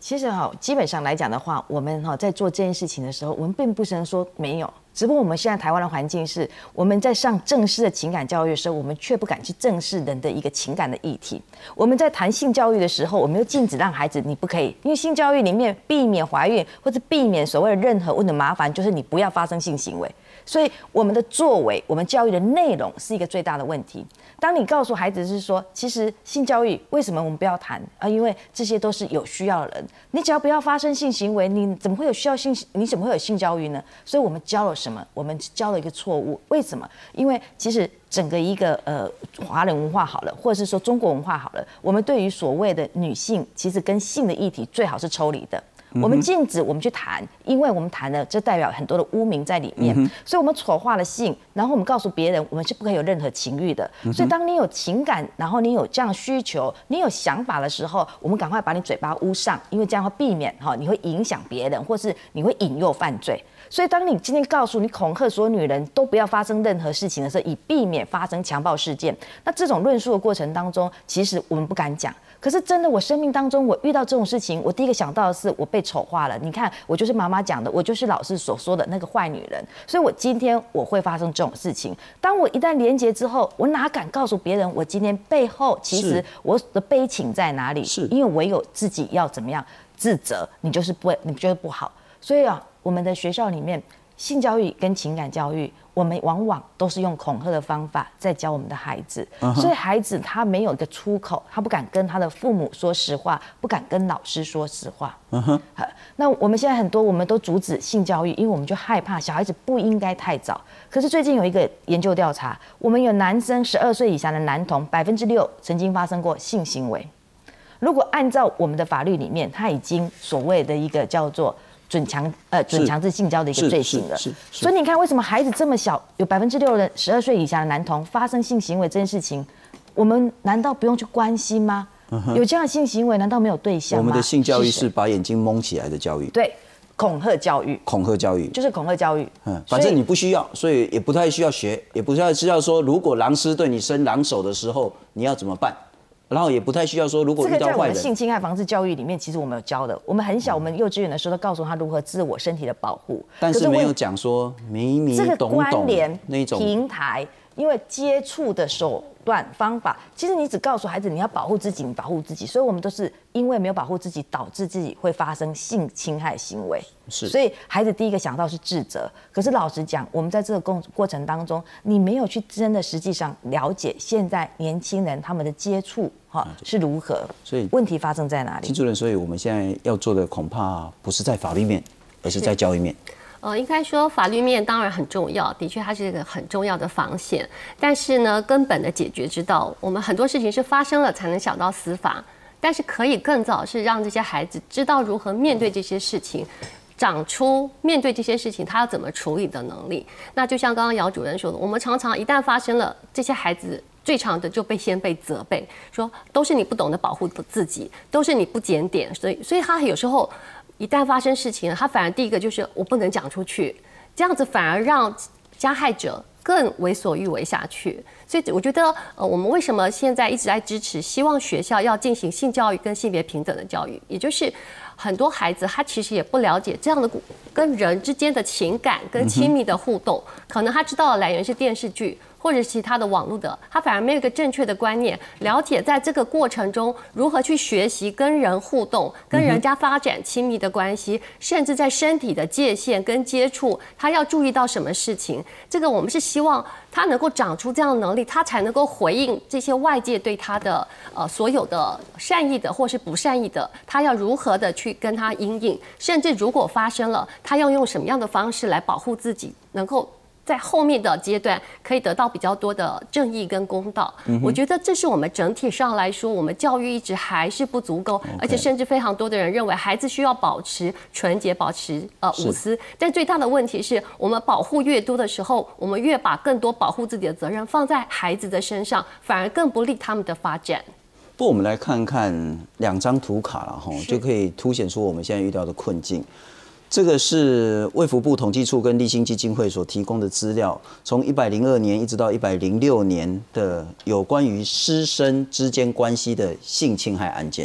其实基本上来讲的话，我们在做这件事情的时候，我们并不是说没有，只不过我们现在台湾的环境是，我们在上正式的情感教育的时候，我们却不敢去正视人的一个情感的议题。我们在谈性教育的时候，我们又禁止让孩子你不可以，因为性教育里面避免怀孕或者避免所谓的任何问的麻烦，就是你不要发生性行为。所以我们的作为，我们教育的内容是一个最大的问题。当你告诉孩子是说，其实性教育为什么我们不要谈啊？因为这些都是有需要的人，你只要不要发生性行为，你怎么会有需要性？你怎么会有性教育呢？所以我们教了什么？我们教了一个错误。为什么？因为其实整个一个华人文化好了，或者是说中国文化好了，我们对于所谓的女性，其实跟性的议题最好是抽离的。我们禁止我们去谈，因为我们谈了，这代表很多的污名在里面，所以我们丑化了性，然后我们告诉别人，我们是不可以有任何情欲的。所以当你有情感，然后你有这样的需求，你有想法的时候，我们赶快把你嘴巴捂上，因为这样会避免你会影响别人，或是你会引诱犯罪。所以当你今天告诉你恐吓所有女人都不要发生任何事情的时候，以避免发生强暴事件，那这种论述的过程当中，其实我们不敢讲。可是真的，我生命当中我遇到这种事情，我第一个想到的是我被丑化了。你看，我就是妈妈讲的，我就是老师所说的那个坏女人。所以我今天我会发生这种事情。当我一旦连结之后，我哪敢告诉别人我今天背后其实我的悲情在哪里？是因为唯有自己要怎么样自责，你就是不会，你觉得不好。所以我们的学校里面性教育跟情感教育，我们往往都是用恐吓的方法在教我们的孩子，所以孩子他没有一个出口，他不敢跟他的父母说实话，不敢跟老师说实话。那我们现在很多我们都阻止性教育，因为我们就害怕小孩子不应该太早。可是最近有一个研究调查，我们有男生12岁以下的男童6%曾经发生过性行为。如果按照我们的法律里面，他已经所谓的一个叫做准强制性交的一个罪行了，所以你看，为什么孩子这么小，有6%的12岁以下的男童发生性行为这件事情，我们难道不用去关心吗？有这样的性行为，难道没有对象吗？ 我们的性教育是把眼睛蒙起来的教育， 对，恐吓教育， 恐吓教育就是恐吓教育。 反正你不需要，所以也不太需要学，也不太需要说，如果狼师对你伸狼手的时候，你要怎么办？然后也不太需要说，如果遇到坏人， 这个在我们性侵害防治教育里面，其实我们有教的。我们很小，我们幼稚园的时候都告诉他如何自我身体的保护， 但是没有讲说迷迷懂懂这个关联那种平台，因为接触的手段方法，其实你只告诉孩子你要保护自己，你保护自己，所以我们都是因为没有保护自己，导致自己会发生性侵害行为。所以孩子第一个想到是自责。可是老实讲，我们在这个过程当中，你没有去真的实际上了解现在年轻人他们的接触是如何，所以问题发生在哪里？ 秦主任，所以我们现在要做的恐怕不是在法律面，而是在教育面。 应该说法律面当然很重要，的确它是一个很重要的防线。但是呢，根本的解决之道，我们很多事情是发生了才能想到司法，但是可以更早是让这些孩子知道如何面对这些事情，长出面对这些事情他要怎么处理的能力。那就像刚刚姚主任说的，我们常常一旦发生了，这些孩子最常的就先被责备，说都是你不懂得保护自己，都是你不检点，所以他有时候一旦发生事情，他反而第一个就是我不能讲出去，这样子反而让加害者更为所欲为下去。所以我觉得，我们为什么现在一直在支持，希望学校要进行性教育跟性别平等的教育，也就是很多孩子他其实也不了解这样的跟人之间的情感跟亲密的互动，可能他知道的来源是电视剧或者其他的网络的，他反而没有一个正确的观念，了解在这个过程中如何去学习跟人互动，跟人家发展亲密的关系，甚至在身体的界限跟接触，他要注意到什么事情。这个我们是希望他能够长出这样的能力，他才能够回应这些外界对他的所有的善意的或是不善意的，他要如何的去跟他因应，甚至如果发生了，他要用什么样的方式来保护自己，能够在后面的阶段可以得到比较多的正义跟公道。我觉得这是我们整体上来说，我们教育一直还是不足够，而且甚至非常多的人认为孩子需要保持纯洁，保持无私。但最大的问题是我们保护越多的时候，我们越把更多保护自己的责任放在孩子的身上，反而更不利他们的发展。 不，我们来看看2张图卡了哈，就可以凸显出我们现在遇到的困境。这个是卫福部统计处跟立新基金会所提供的资料，从102年一直到106年的有关于师生之间关系的性侵害案件，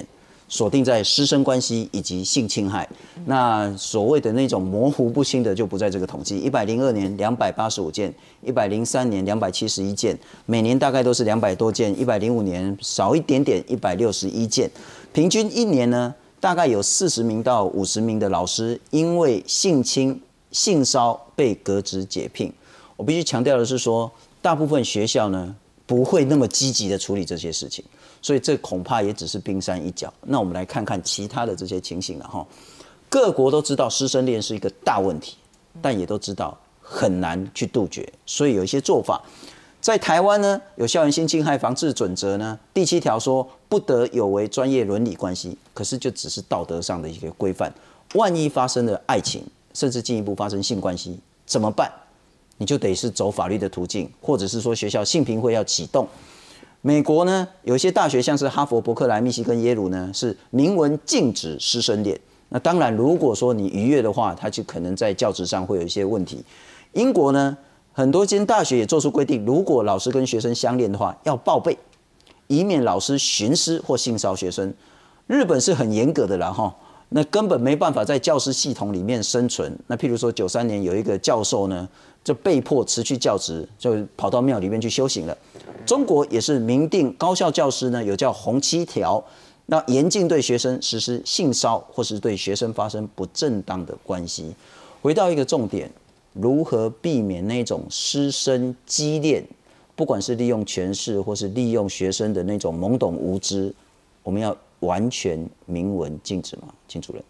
锁定在师生关系以及性侵害。那所谓的那种模糊不清的就不在这个统计。102年285件，103年271件，每年大概都是200多件。105年少一点点，161件。平均一年呢，大概有40名到50名的老师因为性侵、性骚被革职解聘。我必须强调的是说，大部分学校呢不会那么积极的处理这些事情，所以这恐怕也只是冰山一角。那我们来看看其他的这些情形了哈。各国都知道师生恋是一个大问题，但也都知道很难去杜绝，所以有一些做法。在台湾呢，有校园性侵害防治准则呢，第7条说不得有违专业伦理关系，可是就只是道德上的一个规范。万一发生了爱情，甚至进一步发生性关系，怎么办？你就得是走法律的途径，或者是说学校性平会要启动。美国呢，有一些大学像是哈佛、伯克莱、密西根、耶鲁呢，是明文禁止师生恋。那当然，如果说你逾越的话，它就可能在教职上会有一些问题。英国呢，很多间大学也做出规定，如果老师跟学生相恋的话，要报备，以免老师徇私或性骚学生。日本是很严格的啦哈，那根本没办法在教师系统里面生存。那譬如说93年有一个教授呢，就被迫辞去教职，就跑到庙里面去修行了。中国也是明定高校教师呢有叫红7条。那严禁对学生实施性骚或是对学生发生不正当的关系。回到一个重点，如何避免那种师生畸恋，不管是利用权势或是利用学生的那种懵懂无知，我们要完全明文禁止吗？秦主任。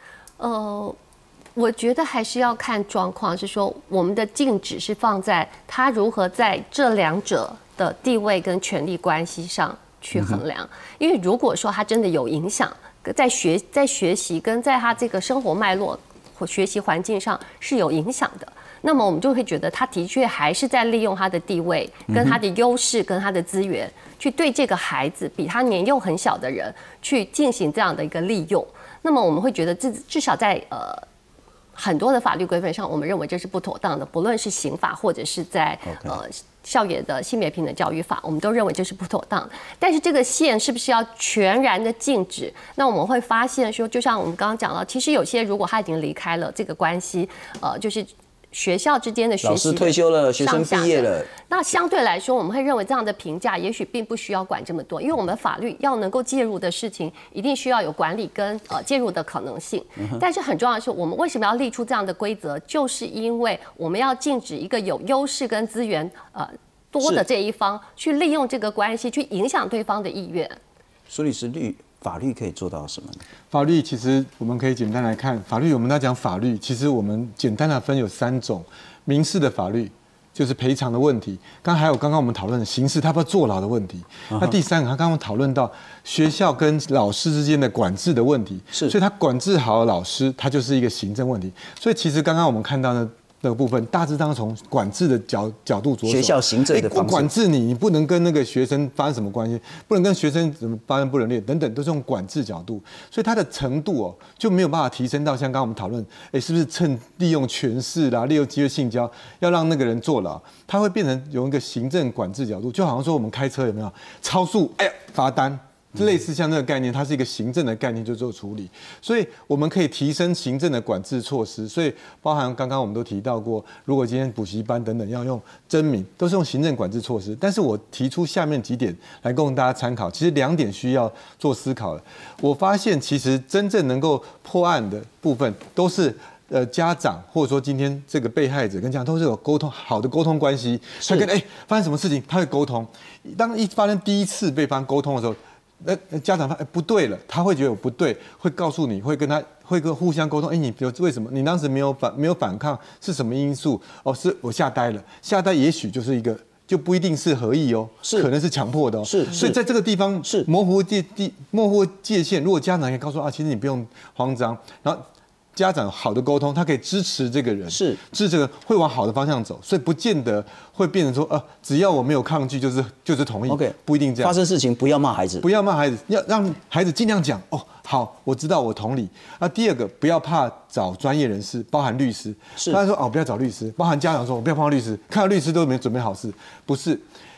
我觉得还是要看状况，是说我们的禁止是放在他如何在这两者的地位跟权力关系上去衡量，因为如果说他真的有影响，在学习跟在他这个生活脉络或学习环境上是有影响的，那么我们就会觉得他的确还是在利用他的地位、跟他的优势、跟他的资源，去对这个孩子比他年幼很小的人去进行这样的一个利用。那么我们会觉得至少在很多的法律规范上，我们认为这是不妥当的，不论是刑法或者是在校园的性别平等教育法，我们都认为这是不妥当。但是这个线是不是要全然的禁止？那我们会发现说，就像我们刚刚讲到，其实有些如果他已经离开了这个关系，就是学校之间的学习，老师退休了，学生毕业了， 那相对来说，我们会认为这样的评价也许并不需要管这么多，因为我们法律要能够介入的事情，一定需要有管理跟介入的可能性。但是很重要的是，我们为什么要立出这样的规则，就是因为我们要禁止一个有优势跟资源多的这一方去利用这个关系去影响对方的意愿。 苏律师，法律可以做到什么呢？ 法律其实我们可以简单来看，法律我们要讲法律，其实我们简单的分有3种：民事的法律就是赔偿的问题，还有刚刚我们讨论的刑事，他要不要坐牢的问题。那第3个，他刚刚讨论到学校跟老师之间的管制的问题，所以他管制好的老师，他就是一个行政问题。所以其实刚刚我们看到的那个部分，大致上从管制的角度着手， 学校行政的方式， 管制你不能跟那个学生发生什么关系，不能跟学生怎么发生不伦恋等等，都是用管制角度，所以它的程度就没有办法提升到像刚刚我们讨论，是不是利用权势啦，利用机会性交，要让那个人坐牢，它会变成有一个行政管制角度，就好像说我们开车有没有超速，罚单。类似像那个概念，它是一个行政的概念，就做处理，所以我们可以提升行政的管制措施。所以包含刚刚我们都提到过，如果今天补习班等等要用征名，都是用行政管制措施。但是我提出下面几点来供大家参考，其实2点需要做思考的。我发现其实真正能够破案的部分，都是家长或者说今天这个被害者跟家长都是有沟通好的沟通关系，他跟发生什么事情他会沟通。当发生第一次被发生沟通的时候，家长不对了，他会觉得我不对，会告诉你，会跟互相沟通。你为什么你当时没有反抗，是什么因素？是我吓呆了，吓呆也许就是一个，就不一定是合意可能是强迫的所以在这个地方是模糊界限。如果家长可以告诉其实你不用慌张，然后家长好的沟通，他可以支持这个人，支持这个会往好的方向走，所以不见得会变成说只要我没有抗拒就是同意，不一定这样。 发生事情不要骂孩子， 不要骂孩子，要让孩子尽量讲好，我知道，我同理。第2个，不要怕找专业人士，包含律师。他说不要找律师，包含家长说我不要碰到律师，看到律师都没准备好事，不是。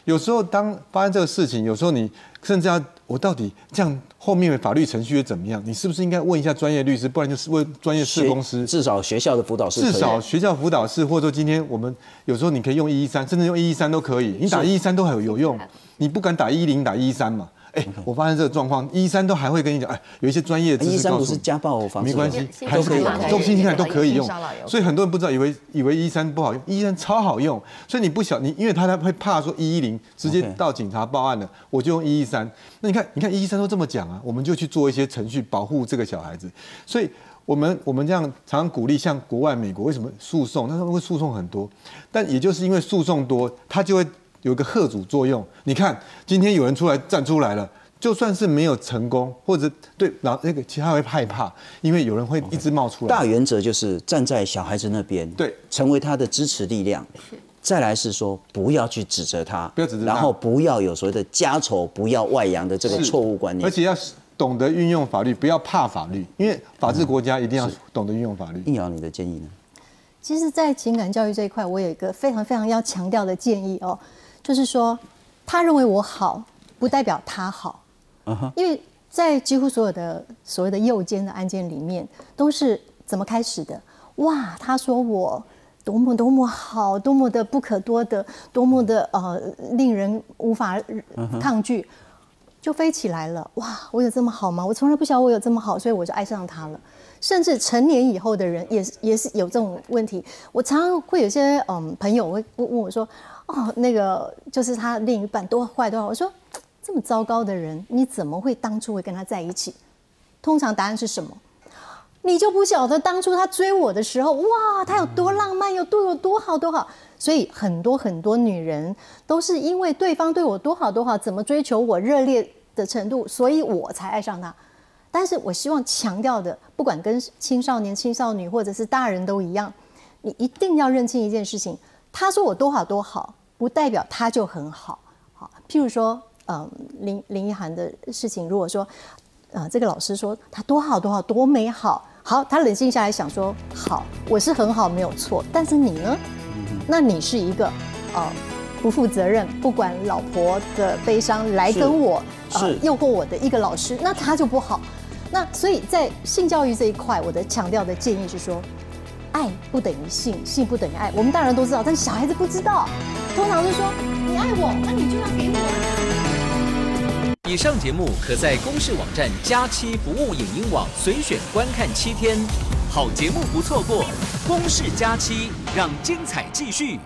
有时候当发生这个事情，有时候你甚至要我到底这样后面的法律程序怎么样？你是不是应该问一下专业律师，不然就是问专业事公司。 至少学校的辅导室， 至少学校辅导室，或者说今天我们有时候你可以用113，甚至用113都可以。你打113都还有用，你不敢打110，打113嘛。我发现这个状况，113都还会跟你讲，有一些专业知识告诉你， 不是家暴防治， 没关系，还是可以，都性侵害都可以用。所以很多人不知道，以为113不好用，113超好用。所以你不你因为他会怕说110直接到警察报案了，我就用113。那你看113都这么讲啊，我们就去做一些程序保护这个小孩子。所以我们这样常常鼓励，像国外美国为什么诉讼？那他们会诉讼很多，但也就是因为诉讼多，他就会有一个吓阻作用。你看，今天有人站出来了，就算是没有成功，或者对其他会害怕，因为有人会一直冒出来。 大原则就是站在小孩子那边， 对， 成为他的支持力量。再来是说，不要去指责他， 不要指责他， 然后不要有所谓的家丑不要外扬的这个错误观念， 而且要懂得运用法律，不要怕法律，因为法治国家一定要懂得运用法律。 应瑶，你的建议呢？ 其实，在情感教育这一块，我有一个非常非常要强调的建议哦，就是说，他认为我好，不代表他好。因为在几乎所有的所谓的诱奸的案件里面，都是怎么开始的？哇，他说我多么多么好，多么的不可多得，多么的令人无法抗拒，就飞起来了。哇，我有这么好吗？我从来不晓得我有这么好，所以我就爱上他了。甚至成年以后的人也是有这种问题。我常常会有些朋友会问我说，那个就是他另一半多坏多好，我说。这么糟糕的人，你怎么会当初会跟他在一起？通常答案是什么？你就不晓得当初他追我的时候，哇，他有多浪漫，有多好多好。所以很多女人都是因为对方对我多好多好，怎么追求我热烈的程度，所以我才爱上他。但是我希望强调的，不管跟青少年、青少女或者是大人都一样，你一定要认清一件事情：他说我多好多好，不代表他就很好。好，譬如说。林奕含的事情，如果说，这个老师说他多好多好多美好，好，他冷静下来想说，好，我是很好没有错，但是你呢？那你是一个不负责任，不管老婆的悲伤来跟我诱惑我的一个老师，那他就不好。那所以在性教育这一块，我的强调的建议是说，爱不等于性，性不等于爱。我们大人都知道，但是小孩子不知道。通常是说你爱我，那你就要给我。 以上节目可在公视网站佳期服务影音网随选观看7天，好节目不错过，公视佳期让精彩继续。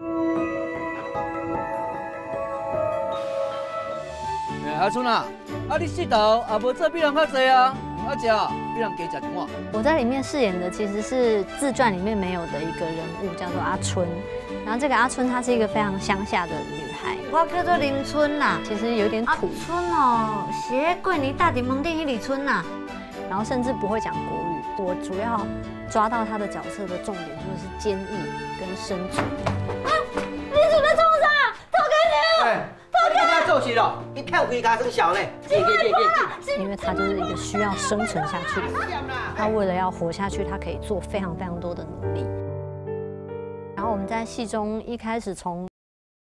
阿春啊，你4道也无做比人较济啊，阿食比人加食一碗。 我在里面饰演的其实是自传里面没有的一个人物，叫做阿春。然后这个阿春她是一个非常乡下的女孩， 我叫做林春啦， 其实有点土。 春哦，是过年大顶门顶迄里春啦。 然后甚至不会讲国语。我主要抓到她的角色的重点就是坚毅跟生存。 你准备冲啥？投给你！投给你！做事了，你跳开他这个小嘞。 因为她就是一个需要生存下去的人，她为了要活下去，她可以做非常非常多的努力。然后我们在戏中一开始从